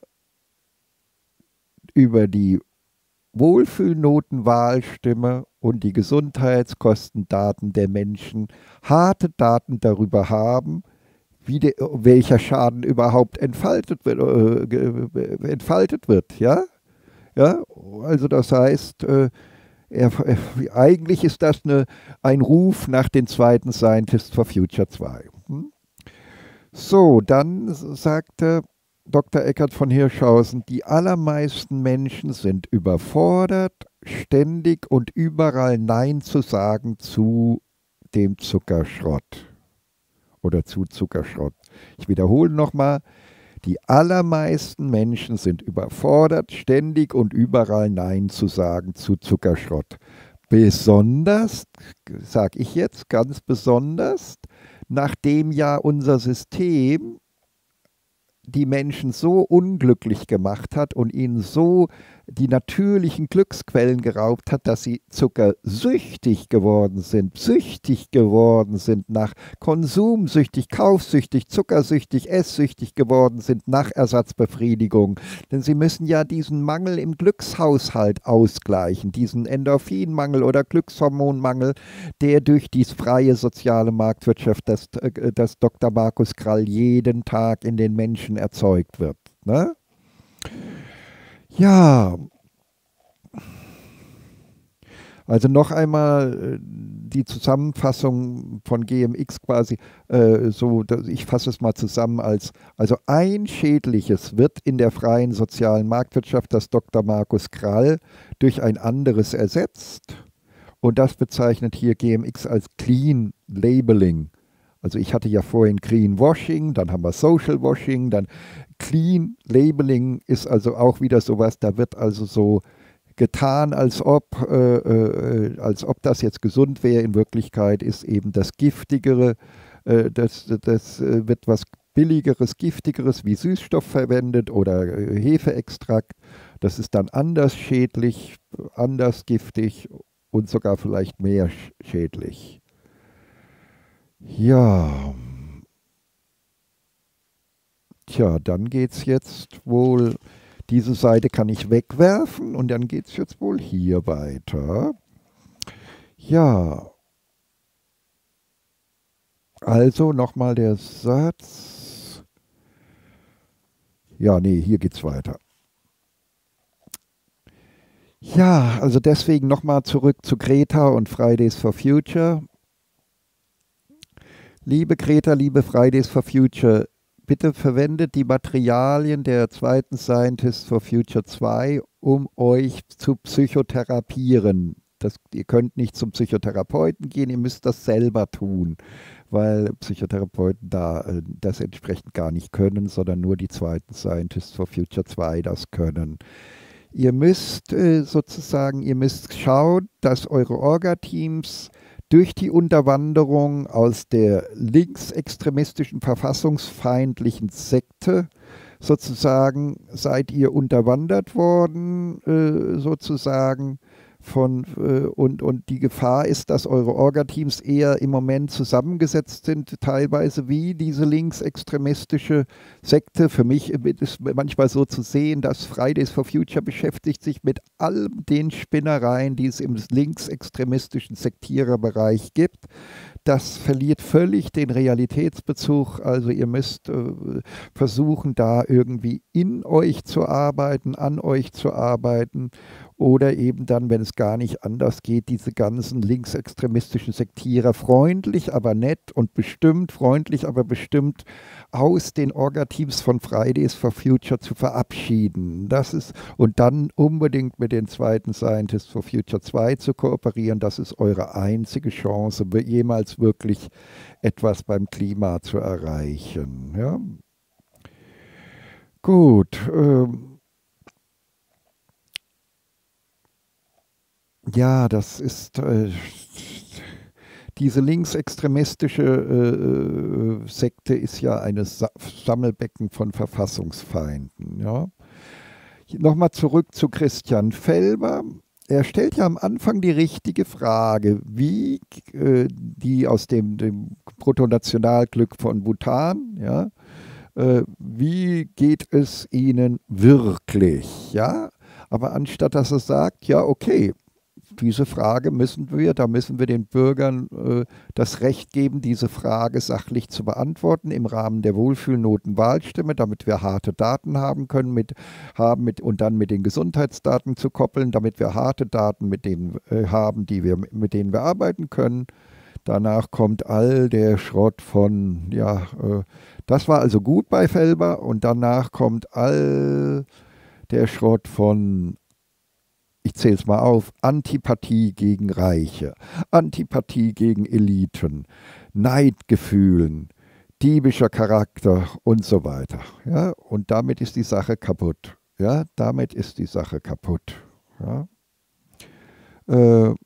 über die Wohlfühlnotenwahlstimme und die Gesundheitskostendaten der Menschen harte Daten darüber haben, wie de, welcher Schaden überhaupt entfaltet wird. Äh, entfaltet wird ja? Ja? Also das heißt, äh, er, äh, eigentlich ist das eine, ein Ruf nach den zweiten Scientists for Future zwei. Hm? So, dann sagte Doktor Eckhard von Hirschhausen, die allermeisten Menschen sind überfordert, ständig und überall Nein zu sagen zu dem Zuckerschrott oder zu Zuckerschrott. Ich wiederhole nochmal, die allermeisten Menschen sind überfordert, ständig und überall Nein zu sagen zu Zuckerschrott. Besonders, sage ich jetzt ganz besonders, nachdem ja unser System die Menschen so unglücklich gemacht hat und ihnen so die natürlichen Glücksquellen geraubt hat, dass sie zuckersüchtig geworden sind, süchtig geworden sind nach konsumsüchtig, kaufsüchtig, zuckersüchtig, esssüchtig geworden sind nach Ersatzbefriedigung. Denn sie müssen ja diesen Mangel im Glückshaushalt ausgleichen, diesen Endorphinmangel oder Glückshormonmangel, der durch die freie soziale Marktwirtschaft, das, das Doktor Markus Krall jeden Tag in den Menschen erzeugt wird. Ne? Ja, also noch einmal die Zusammenfassung von G M X quasi, äh, so, ich fasse es mal zusammen als, also ein schädliches wird in der freien sozialen Marktwirtschaft, das Doktor Markus Krall, durch ein anderes ersetzt und das bezeichnet hier G M X als Clean Labeling. Also ich hatte ja vorhin Green Washing, dann haben wir Social Washing, dann Clean Labeling ist also auch wieder sowas, da wird also so getan, als ob, äh, äh, als ob das jetzt gesund wäre. In Wirklichkeit ist eben das Giftigere, äh, das, das äh, wird was Billigeres, Giftigeres wie Süßstoff verwendet oder äh, Hefeextrakt. Das ist dann anders schädlich, anders giftig und sogar vielleicht mehr schädlich. Ja, tja, dann geht es jetzt wohl, diese Seite kann ich wegwerfen und dann geht es jetzt wohl hier weiter. Ja, also nochmal der Satz. Ja, nee, hier geht es weiter. Ja, also deswegen nochmal zurück zu Greta und Fridays for Future. Liebe Greta, liebe Fridays for Future, bitte verwendet die Materialien der zweiten Scientists for Future zwei, um euch zu psychotherapieren. Das, ihr könnt nicht zum Psychotherapeuten gehen, ihr müsst das selber tun, weil Psychotherapeuten da äh, das entsprechend gar nicht können, sondern nur die zweiten Scientists for Future zwei das können. Ihr müsst äh, sozusagen, ihr müsst schauen, dass eure Orga-Teams durch die Unterwanderung aus der linksextremistischen, verfassungsfeindlichen Sekte sozusagen seid ihr unterwandert worden, äh, sozusagen. Von, äh, und, und die Gefahr ist, dass eure Orga-Teams eher im Moment zusammengesetzt sind, teilweise wie diese linksextremistische Sekte. Für mich ist es manchmal so zu sehen, dass Fridays for Future beschäftigt sich mit all den Spinnereien, die es im linksextremistischen Sektiererbereich gibt. Das verliert völlig den Realitätsbezug. Also ihr müsst äh, versuchen, da irgendwie in euch zu arbeiten, an euch zu arbeiten. Oder eben dann, wenn es gar nicht anders geht, diese ganzen linksextremistischen Sektierer freundlich, aber nett und bestimmt, freundlich, aber bestimmt aus den Orga-Teams von Fridays for Future zu verabschieden. Das ist, und dann unbedingt mit den zweiten Scientists for Future zwei zu kooperieren. Das ist eure einzige Chance, jemals wirklich etwas beim Klima zu erreichen. Ja? Gut. Ähm, Ja, das ist äh, diese linksextremistische äh, Sekte ist ja ein Sa Sammelbecken von Verfassungsfeinden. Ja. Nochmal zurück zu Christian Felber. Er stellt ja am Anfang die richtige Frage, wie äh, die aus dem, dem Bruttonationalglück von Bhutan, ja, äh, wie geht es ihnen wirklich? Ja? Aber anstatt dass er sagt, ja, okay, diese Frage müssen wir, da müssen wir den Bürgern äh, das Recht geben, diese Frage sachlich zu beantworten im Rahmen der Wohlfühlnoten-Wahlstimme, damit wir harte Daten haben können mit, haben mit, und dann mit den Gesundheitsdaten zu koppeln, damit wir harte Daten mit denen äh, haben, die wir, mit denen wir arbeiten können. Danach kommt all der Schrott von, ja, äh, das war also gut bei Felber und danach kommt all der Schrott von, ich zähle es mal auf, Antipathie gegen Reiche, Antipathie gegen Eliten, Neidgefühlen, diebischer Charakter und so weiter. Ja? Und damit ist die Sache kaputt. Ja? Damit ist die Sache kaputt. Ja? Äh,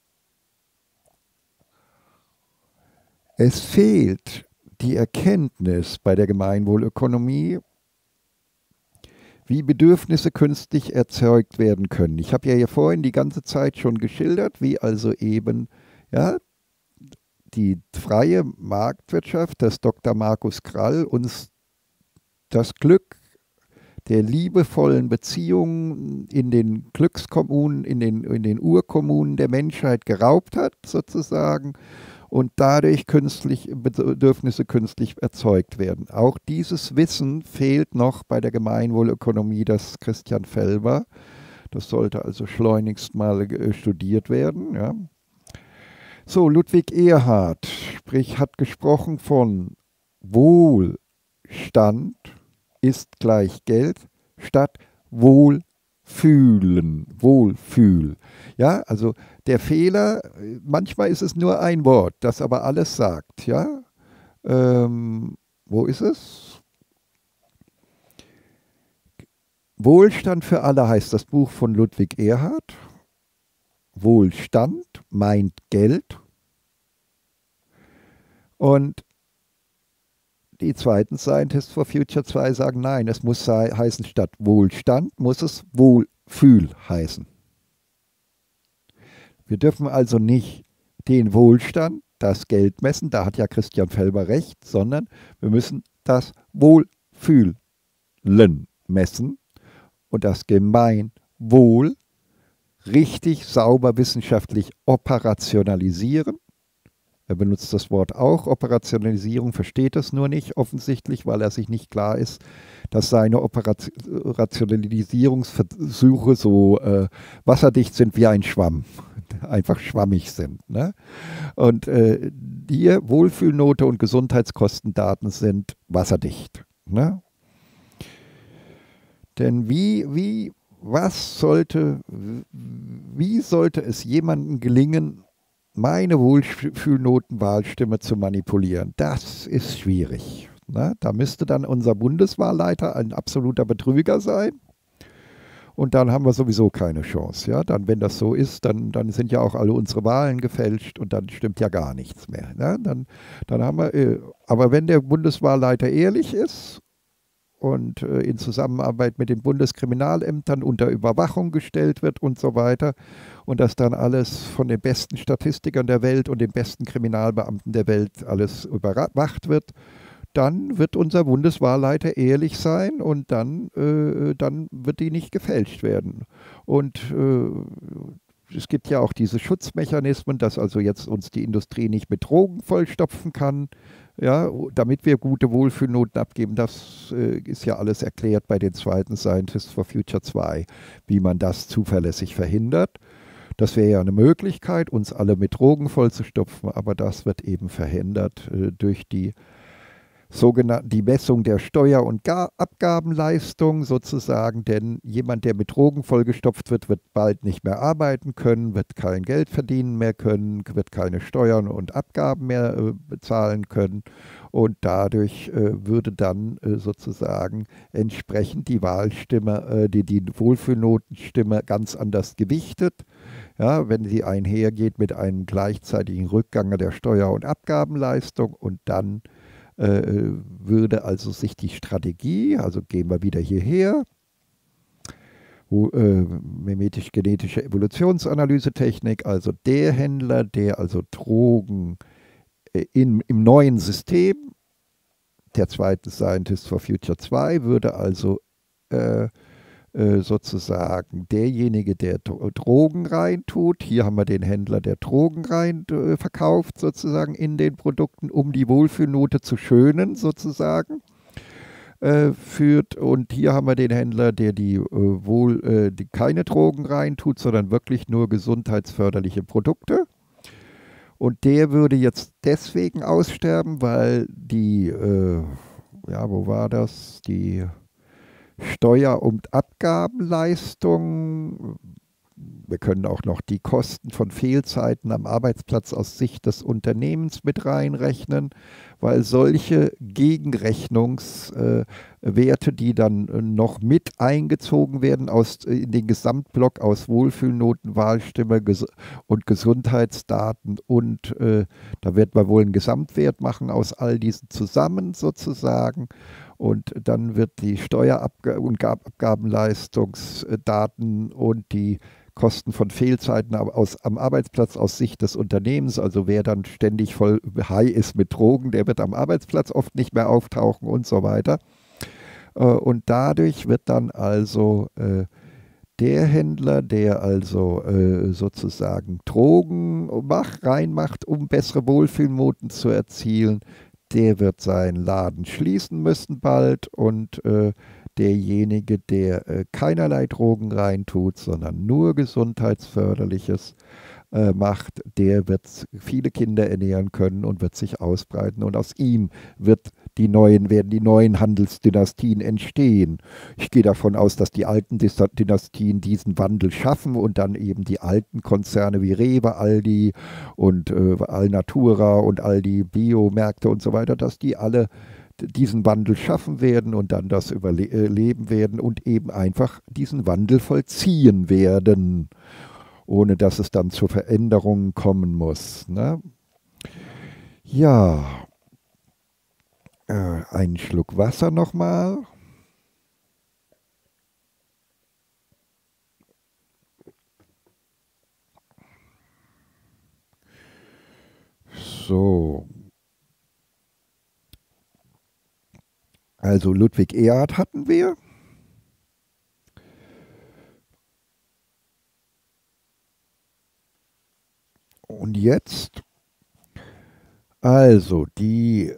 es fehlt die Erkenntnis bei der Gemeinwohlökonomie, wie Bedürfnisse künstlich erzeugt werden können. Ich habe ja hier vorhin die ganze Zeit schon geschildert, wie also eben ja, die freie Marktwirtschaft, das Doktor Markus Krall, uns das Glück der liebevollen Beziehungen in den Glückskommunen, in den, in den Urkommunen der Menschheit geraubt hat, sozusagen, und dadurch künstlich, Bedürfnisse künstlich erzeugt werden. Auch dieses Wissen fehlt noch bei der Gemeinwohlökonomie des Christian Felber. Das sollte also schleunigst mal studiert werden. Ja. So, Ludwig Erhard, sprich, hat gesprochen von Wohlstand ist gleich Geld statt Wohlfühlen, Wohlfühl. Ja, also der Fehler, manchmal ist es nur ein Wort, das aber alles sagt. Ja, ähm, wo ist es? Wohlstand für alle heißt das Buch von Ludwig Erhard. Wohlstand meint Geld. Und die zweiten Scientists for Future zwei sagen, nein, es muss sei, heißen, statt Wohlstand muss es Wohlfühl heißen. Wir dürfen also nicht den Wohlstand, das Geld messen, da hat ja Christian Felber recht, sondern wir müssen das Wohlfühlen messen und das Gemeinwohl richtig, sauber, wissenschaftlich operationalisieren. Er benutzt das Wort auch, Operationalisierung, versteht es nur nicht offensichtlich, weil er sich nicht klar ist, dass seine Operationalisierungsversuche so äh, wasserdicht sind wie ein Schwamm, einfach schwammig sind. Ne? Und äh, hier Wohlfühlnote und Gesundheitskostendaten sind wasserdicht. Ne? Denn wie, wie, was sollte, wie sollte es jemandem gelingen, meine Wohlfühlnotenwahlstimme zu manipulieren? Das ist schwierig. Ne? Da müsste dann unser Bundeswahlleiter ein absoluter Betrüger sein. Und dann haben wir sowieso keine Chance. Ja? Dann, wenn das so ist, dann, dann sind ja auch alle unsere Wahlen gefälscht und dann stimmt ja gar nichts mehr. Ne? Dann, dann haben wir, äh, aber wenn der Bundeswahlleiter ehrlich ist und äh, in Zusammenarbeit mit den Bundeskriminalämtern unter Überwachung gestellt wird und so weiter und das dann alles von den besten Statistikern der Welt und den besten Kriminalbeamten der Welt alles überwacht wird, dann wird unser Bundeswahlleiter ehrlich sein und dann, äh, dann wird die nicht gefälscht werden. Und äh, es gibt ja auch diese Schutzmechanismen, dass also jetzt uns die Industrie nicht mit Drogen vollstopfen kann, ja, damit wir gute Wohlfühlnoten abgeben. Das äh, ist ja alles erklärt bei den zweiten Scientists for Future zwei, wie man das zuverlässig verhindert. Das wäre ja eine Möglichkeit, uns alle mit Drogen vollzustopfen, aber das wird eben verhindert äh, durch die sogenannte die Messung der Steuer- und Abgabenleistung sozusagen, denn jemand, der mit Drogen vollgestopft wird, wird bald nicht mehr arbeiten können, wird kein Geld verdienen mehr können, wird keine Steuern und Abgaben mehr äh, bezahlen können und dadurch äh, würde dann äh, sozusagen entsprechend die Wahlstimme, äh, die, die Wohlfühlnotenstimme ganz anders gewichtet. Ja, wenn sie einhergeht mit einem gleichzeitigen Rückgang der Steuer- und Abgabenleistung und dann würde also sich die Strategie, also gehen wir wieder hierher, wo, äh, mimetisch-genetische Evolutionsanalysetechnik, also der Händler, der also Drogen äh, in, im neuen System, der zweite Scientist for Future zwei, würde also äh, äh, sozusagen derjenige, der Drogen reintut, hier haben wir den Händler, der Drogen rein äh, verkauft sozusagen in den Produkten, um die Wohlfühlnote zu schönen sozusagen, äh, führt. Und hier haben wir den Händler, der die, äh, wohl, äh, die keine Drogen reintut, sondern wirklich nur gesundheitsförderliche Produkte. Und der würde jetzt deswegen aussterben, weil die, äh, ja, wo war das, die Steuer- und Abgabenleistung, wir können auch noch die Kosten von Fehlzeiten am Arbeitsplatz aus Sicht des Unternehmens mit reinrechnen, weil solche Gegenrechnungswerte, äh, die dann äh, noch mit eingezogen werden aus, äh, in den Gesamtblock aus Wohlfühlnoten, Wahlstimme ges und Gesundheitsdaten und äh, da wird man wohl einen Gesamtwert machen aus all diesen zusammen sozusagen. Und dann wird die Steuerabg- und Abgabenleistungsdaten und die Kosten von Fehlzeiten aus, am Arbeitsplatz aus Sicht des Unternehmens, also wer dann ständig voll high ist mit Drogen, der wird am Arbeitsplatz oft nicht mehr auftauchen und so weiter. Äh, und dadurch wird dann also äh, der Händler, der also äh, sozusagen Drogen mach, reinmacht, um bessere Wohlfühlnoten zu erzielen, der wird seinen Laden schließen müssen bald und äh, derjenige, der äh, keinerlei Drogen reintut, sondern nur Gesundheitsförderliches äh, macht, der wird viele Kinder ernähren können und wird sich ausbreiten und aus ihm wird die neuen, werden die neuen Handelsdynastien entstehen. Ich gehe davon aus, dass die alten Dynastien diesen Wandel schaffen und dann eben die alten Konzerne wie Rewe, Aldi und äh, Alnatura und all die Biomärkte und so weiter, dass die alle diesen Wandel schaffen werden und dann das überleben werden und eben einfach diesen Wandel vollziehen werden, ohne dass es dann zu Veränderungen kommen muss. Ne? Ja, äh, einen Schluck Wasser nochmal. So. Also Ludwig Erhard hatten wir. Und jetzt, also die,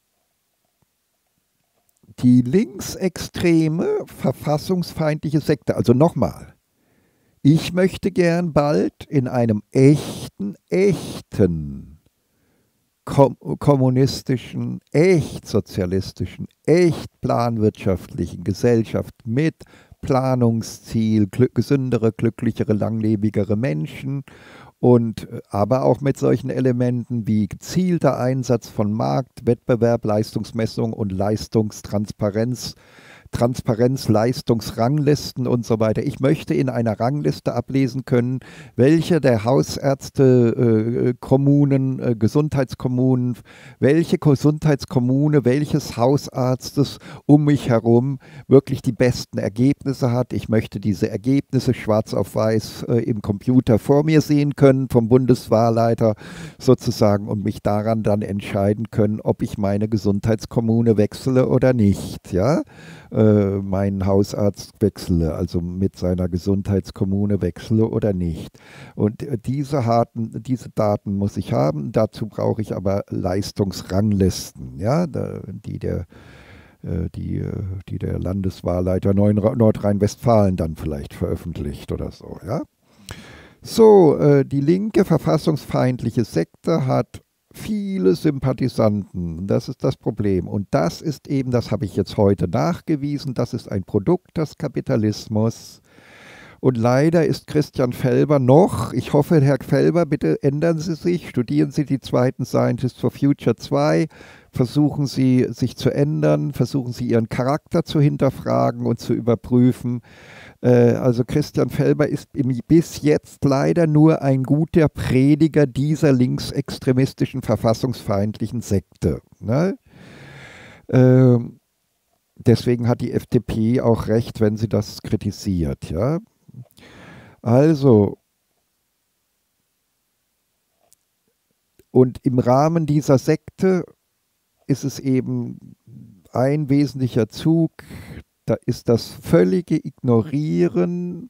die linksextreme verfassungsfeindliche Sekte, also nochmal, ich möchte gern bald in einem echten, echten kom kommunistischen, echt sozialistischen, echt planwirtschaftlichen Gesellschaft mit Planungsziel, glück, gesündere, glücklichere, langlebigere Menschen und aber auch mit solchen Elementen wie gezielter Einsatz von Markt, Wettbewerb, Leistungsmessung und Leistungstransparenz, Transparenz, Leistungsranglisten und so weiter. Ich möchte in einer Rangliste ablesen können, welche der Hausärzte, äh, Kommunen, äh, Gesundheitskommunen, welche Gesundheitskommune, welches Hausarztes um mich herum wirklich die besten Ergebnisse hat. Ich möchte diese Ergebnisse schwarz auf weiß äh, im Computer vor mir sehen können, vom Bundeswahlleiter sozusagen und mich daran dann entscheiden können, ob ich meine Gesundheitskommune wechsle oder nicht. Ja? Äh, meinen Hausarzt wechsle, also mit seiner Gesundheitskommune wechsle oder nicht. Und äh, diese, harten, diese Daten muss ich haben, dazu brauche ich aber Leistungsranglisten, ja, da, die, der, äh, die, äh, die der Landeswahlleiter Nordrhein-Westfalen dann vielleicht veröffentlicht oder so. Ja? So, äh, die linke verfassungsfeindliche Sekte hat viele Sympathisanten, das ist das Problem. Und das ist eben, das habe ich jetzt heute nachgewiesen, das ist ein Produkt des Kapitalismus. Und leider ist Christian Felber noch, ich hoffe, Herr Felber, bitte ändern Sie sich, studieren Sie die zweiten Scientists for Future zwei, versuchen Sie sich zu ändern, versuchen Sie Ihren Charakter zu hinterfragen und zu überprüfen. Also Christian Felber ist bis jetzt leider nur ein guter Prediger dieser linksextremistischen, verfassungsfeindlichen Sekte. Ne? Ähm, deswegen hat die F D P auch recht, wenn sie das kritisiert. Ja? Also, und im Rahmen dieser Sekte ist es eben ein wesentlicher Zug, da ist das völlige Ignorieren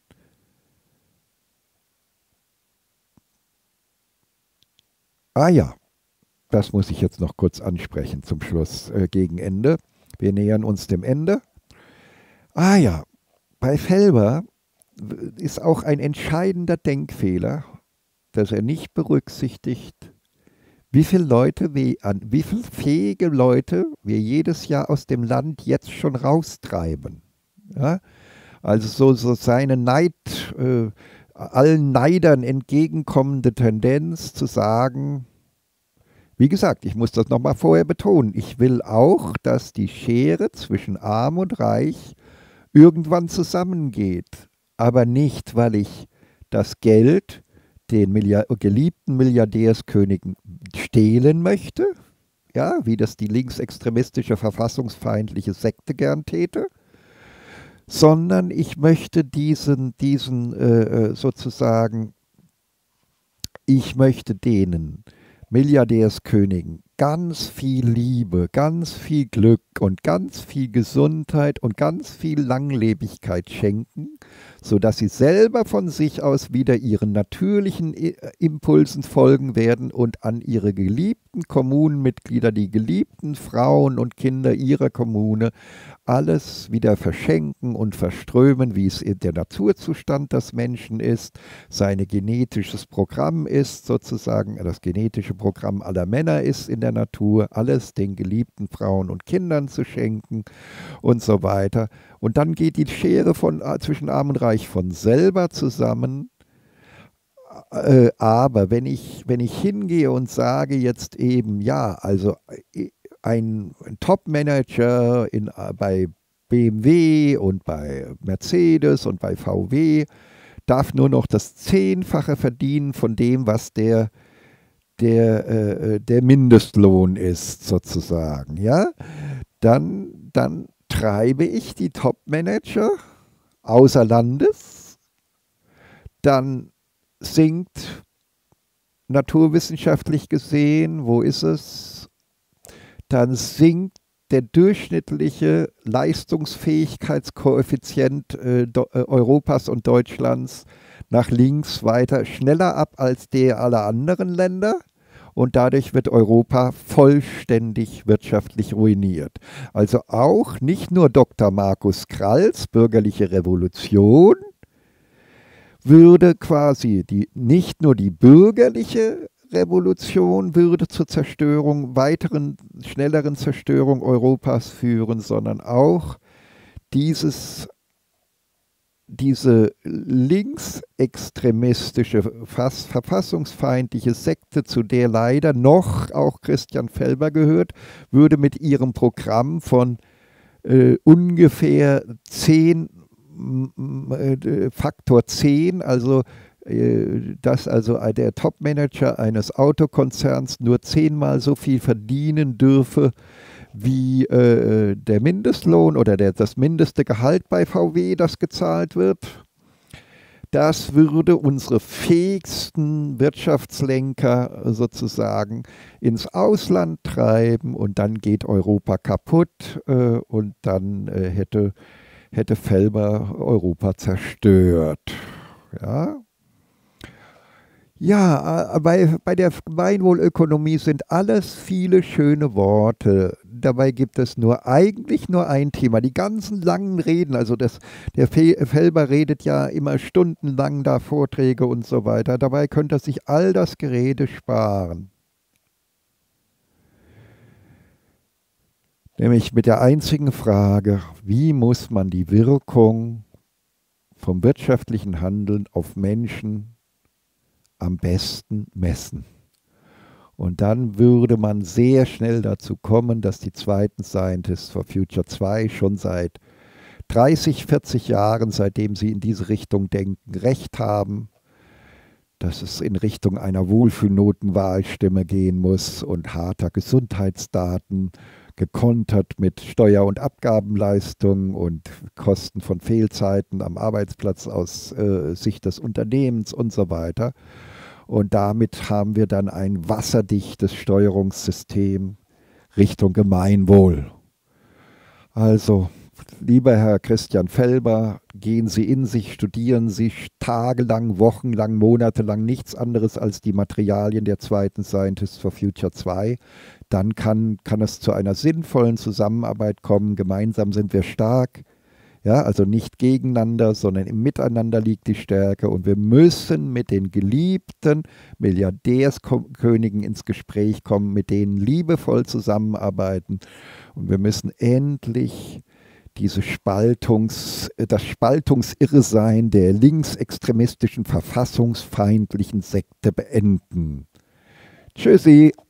Ah ja, das muss ich jetzt noch kurz ansprechen zum Schluss, äh, gegen Ende. Wir nähern uns dem Ende. Ah ja, bei Felber ist auch ein entscheidender Denkfehler, dass er nicht berücksichtigt, wie viele Leute, wie, an, wie viele fähige Leute wir jedes Jahr aus dem Land jetzt schon raustreiben. Ja? Also so, so seine Neid, äh, allen Neidern entgegenkommende Tendenz zu sagen, wie gesagt, ich muss das nochmal vorher betonen, ich will auch, dass die Schere zwischen Arm und Reich irgendwann zusammengeht, aber nicht, weil ich das Geld den Milliard geliebten Milliardärskönigen stehlen möchte, ja, wie das die linksextremistische, verfassungsfeindliche Sekte gern täte, sondern ich möchte diesen, diesen äh, sozusagen, ich möchte denen Milliardärskönigen ganz viel Liebe, ganz viel Glück und ganz viel Gesundheit und ganz viel Langlebigkeit schenken, sodass sie selber von sich aus wieder ihren natürlichen Impulsen folgen werden und an ihre geliebten Kommunenmitglieder, die geliebten Frauen und Kinder ihrer Kommune, alles wieder verschenken und verströmen, wie es der Naturzustand des Menschen ist, sein genetisches Programm ist, sozusagen das genetische Programm aller Männer ist in der Natur, alles den geliebten Frauen und Kindern zu schenken und so weiter. Und dann geht die Schere von, zwischen Arm und Reich von selber zusammen. Äh, aber wenn ich, wenn ich hingehe und sage jetzt eben, ja, also ein, ein Top-Manager in, bei B M W und bei Mercedes und bei V W darf nur noch das Zehnfache verdienen von dem, was der, der, äh, der Mindestlohn ist, sozusagen, ja, dann, dann treibe ich die Top-Manager außer Landes, dann sinkt naturwissenschaftlich gesehen, wo ist es? Dann sinkt der durchschnittliche Leistungsfähigkeitskoeffizient äh, Europas und Deutschlands nach links weiter schneller ab als der aller anderen Länder. Und dadurch wird Europa vollständig wirtschaftlich ruiniert. Also auch nicht nur Doktor Markus Kralls bürgerliche Revolution würde quasi die, nicht nur die bürgerliche Revolution würde zur Zerstörung, weiteren, schnelleren Zerstörung Europas führen, sondern auch dieses, diese linksextremistische, fast verfassungsfeindliche Sekte, zu der leider noch auch Christian Felber gehört, würde mit ihrem Programm von äh, ungefähr zehn, äh, Faktor zehn, also dass also der Topmanager eines Autokonzerns nur zehnmal so viel verdienen dürfe wie äh, der Mindestlohn oder der, das mindeste Gehalt bei V W, das gezahlt wird. Das würde unsere fähigsten Wirtschaftslenker sozusagen ins Ausland treiben und dann geht Europa kaputt äh, und dann äh, hätte, hätte Felber Europa zerstört. Ja. Ja, bei, bei der Gemeinwohlökonomie sind alles viele schöne Worte. Dabei gibt es nur eigentlich nur ein Thema. Die ganzen langen Reden, also das, der Felber redet ja immer stundenlang da Vorträge und so weiter. Dabei könnte er sich all das Gerede sparen. Nämlich mit der einzigen Frage, wie muss man die Wirkung vom wirtschaftlichen Handeln auf Menschen am besten messen. Und dann würde man sehr schnell dazu kommen, dass die zweiten Scientists for Future zwei schon seit dreißig, vierzig Jahren, seitdem sie in diese Richtung denken, recht haben, dass es in Richtung einer Wohlfühlnotenwahlstimme gehen muss und harter Gesundheitsdaten, gekontert mit Steuer- und Abgabenleistungen und Kosten von Fehlzeiten am Arbeitsplatz aus äh, Sicht des Unternehmens und so weiter. Und damit haben wir dann ein wasserdichtes Steuerungssystem Richtung Gemeinwohl. Also, lieber Herr Christian Felber, gehen Sie in sich, studieren Sie tagelang, wochenlang, monatelang nichts anderes als die Materialien der zweiten Scientists for Future zwei. Dann kann, kann es zu einer sinnvollen Zusammenarbeit kommen. Gemeinsam sind wir stark. Ja, also nicht gegeneinander, sondern im Miteinander liegt die Stärke. Und wir müssen mit den geliebten Milliardärskönigen ins Gespräch kommen, mit denen liebevoll zusammenarbeiten. Und wir müssen endlich diese Spaltungs, das Spaltungsirrsein der linksextremistischen, verfassungsfeindlichen Sekte beenden. Tschüssi.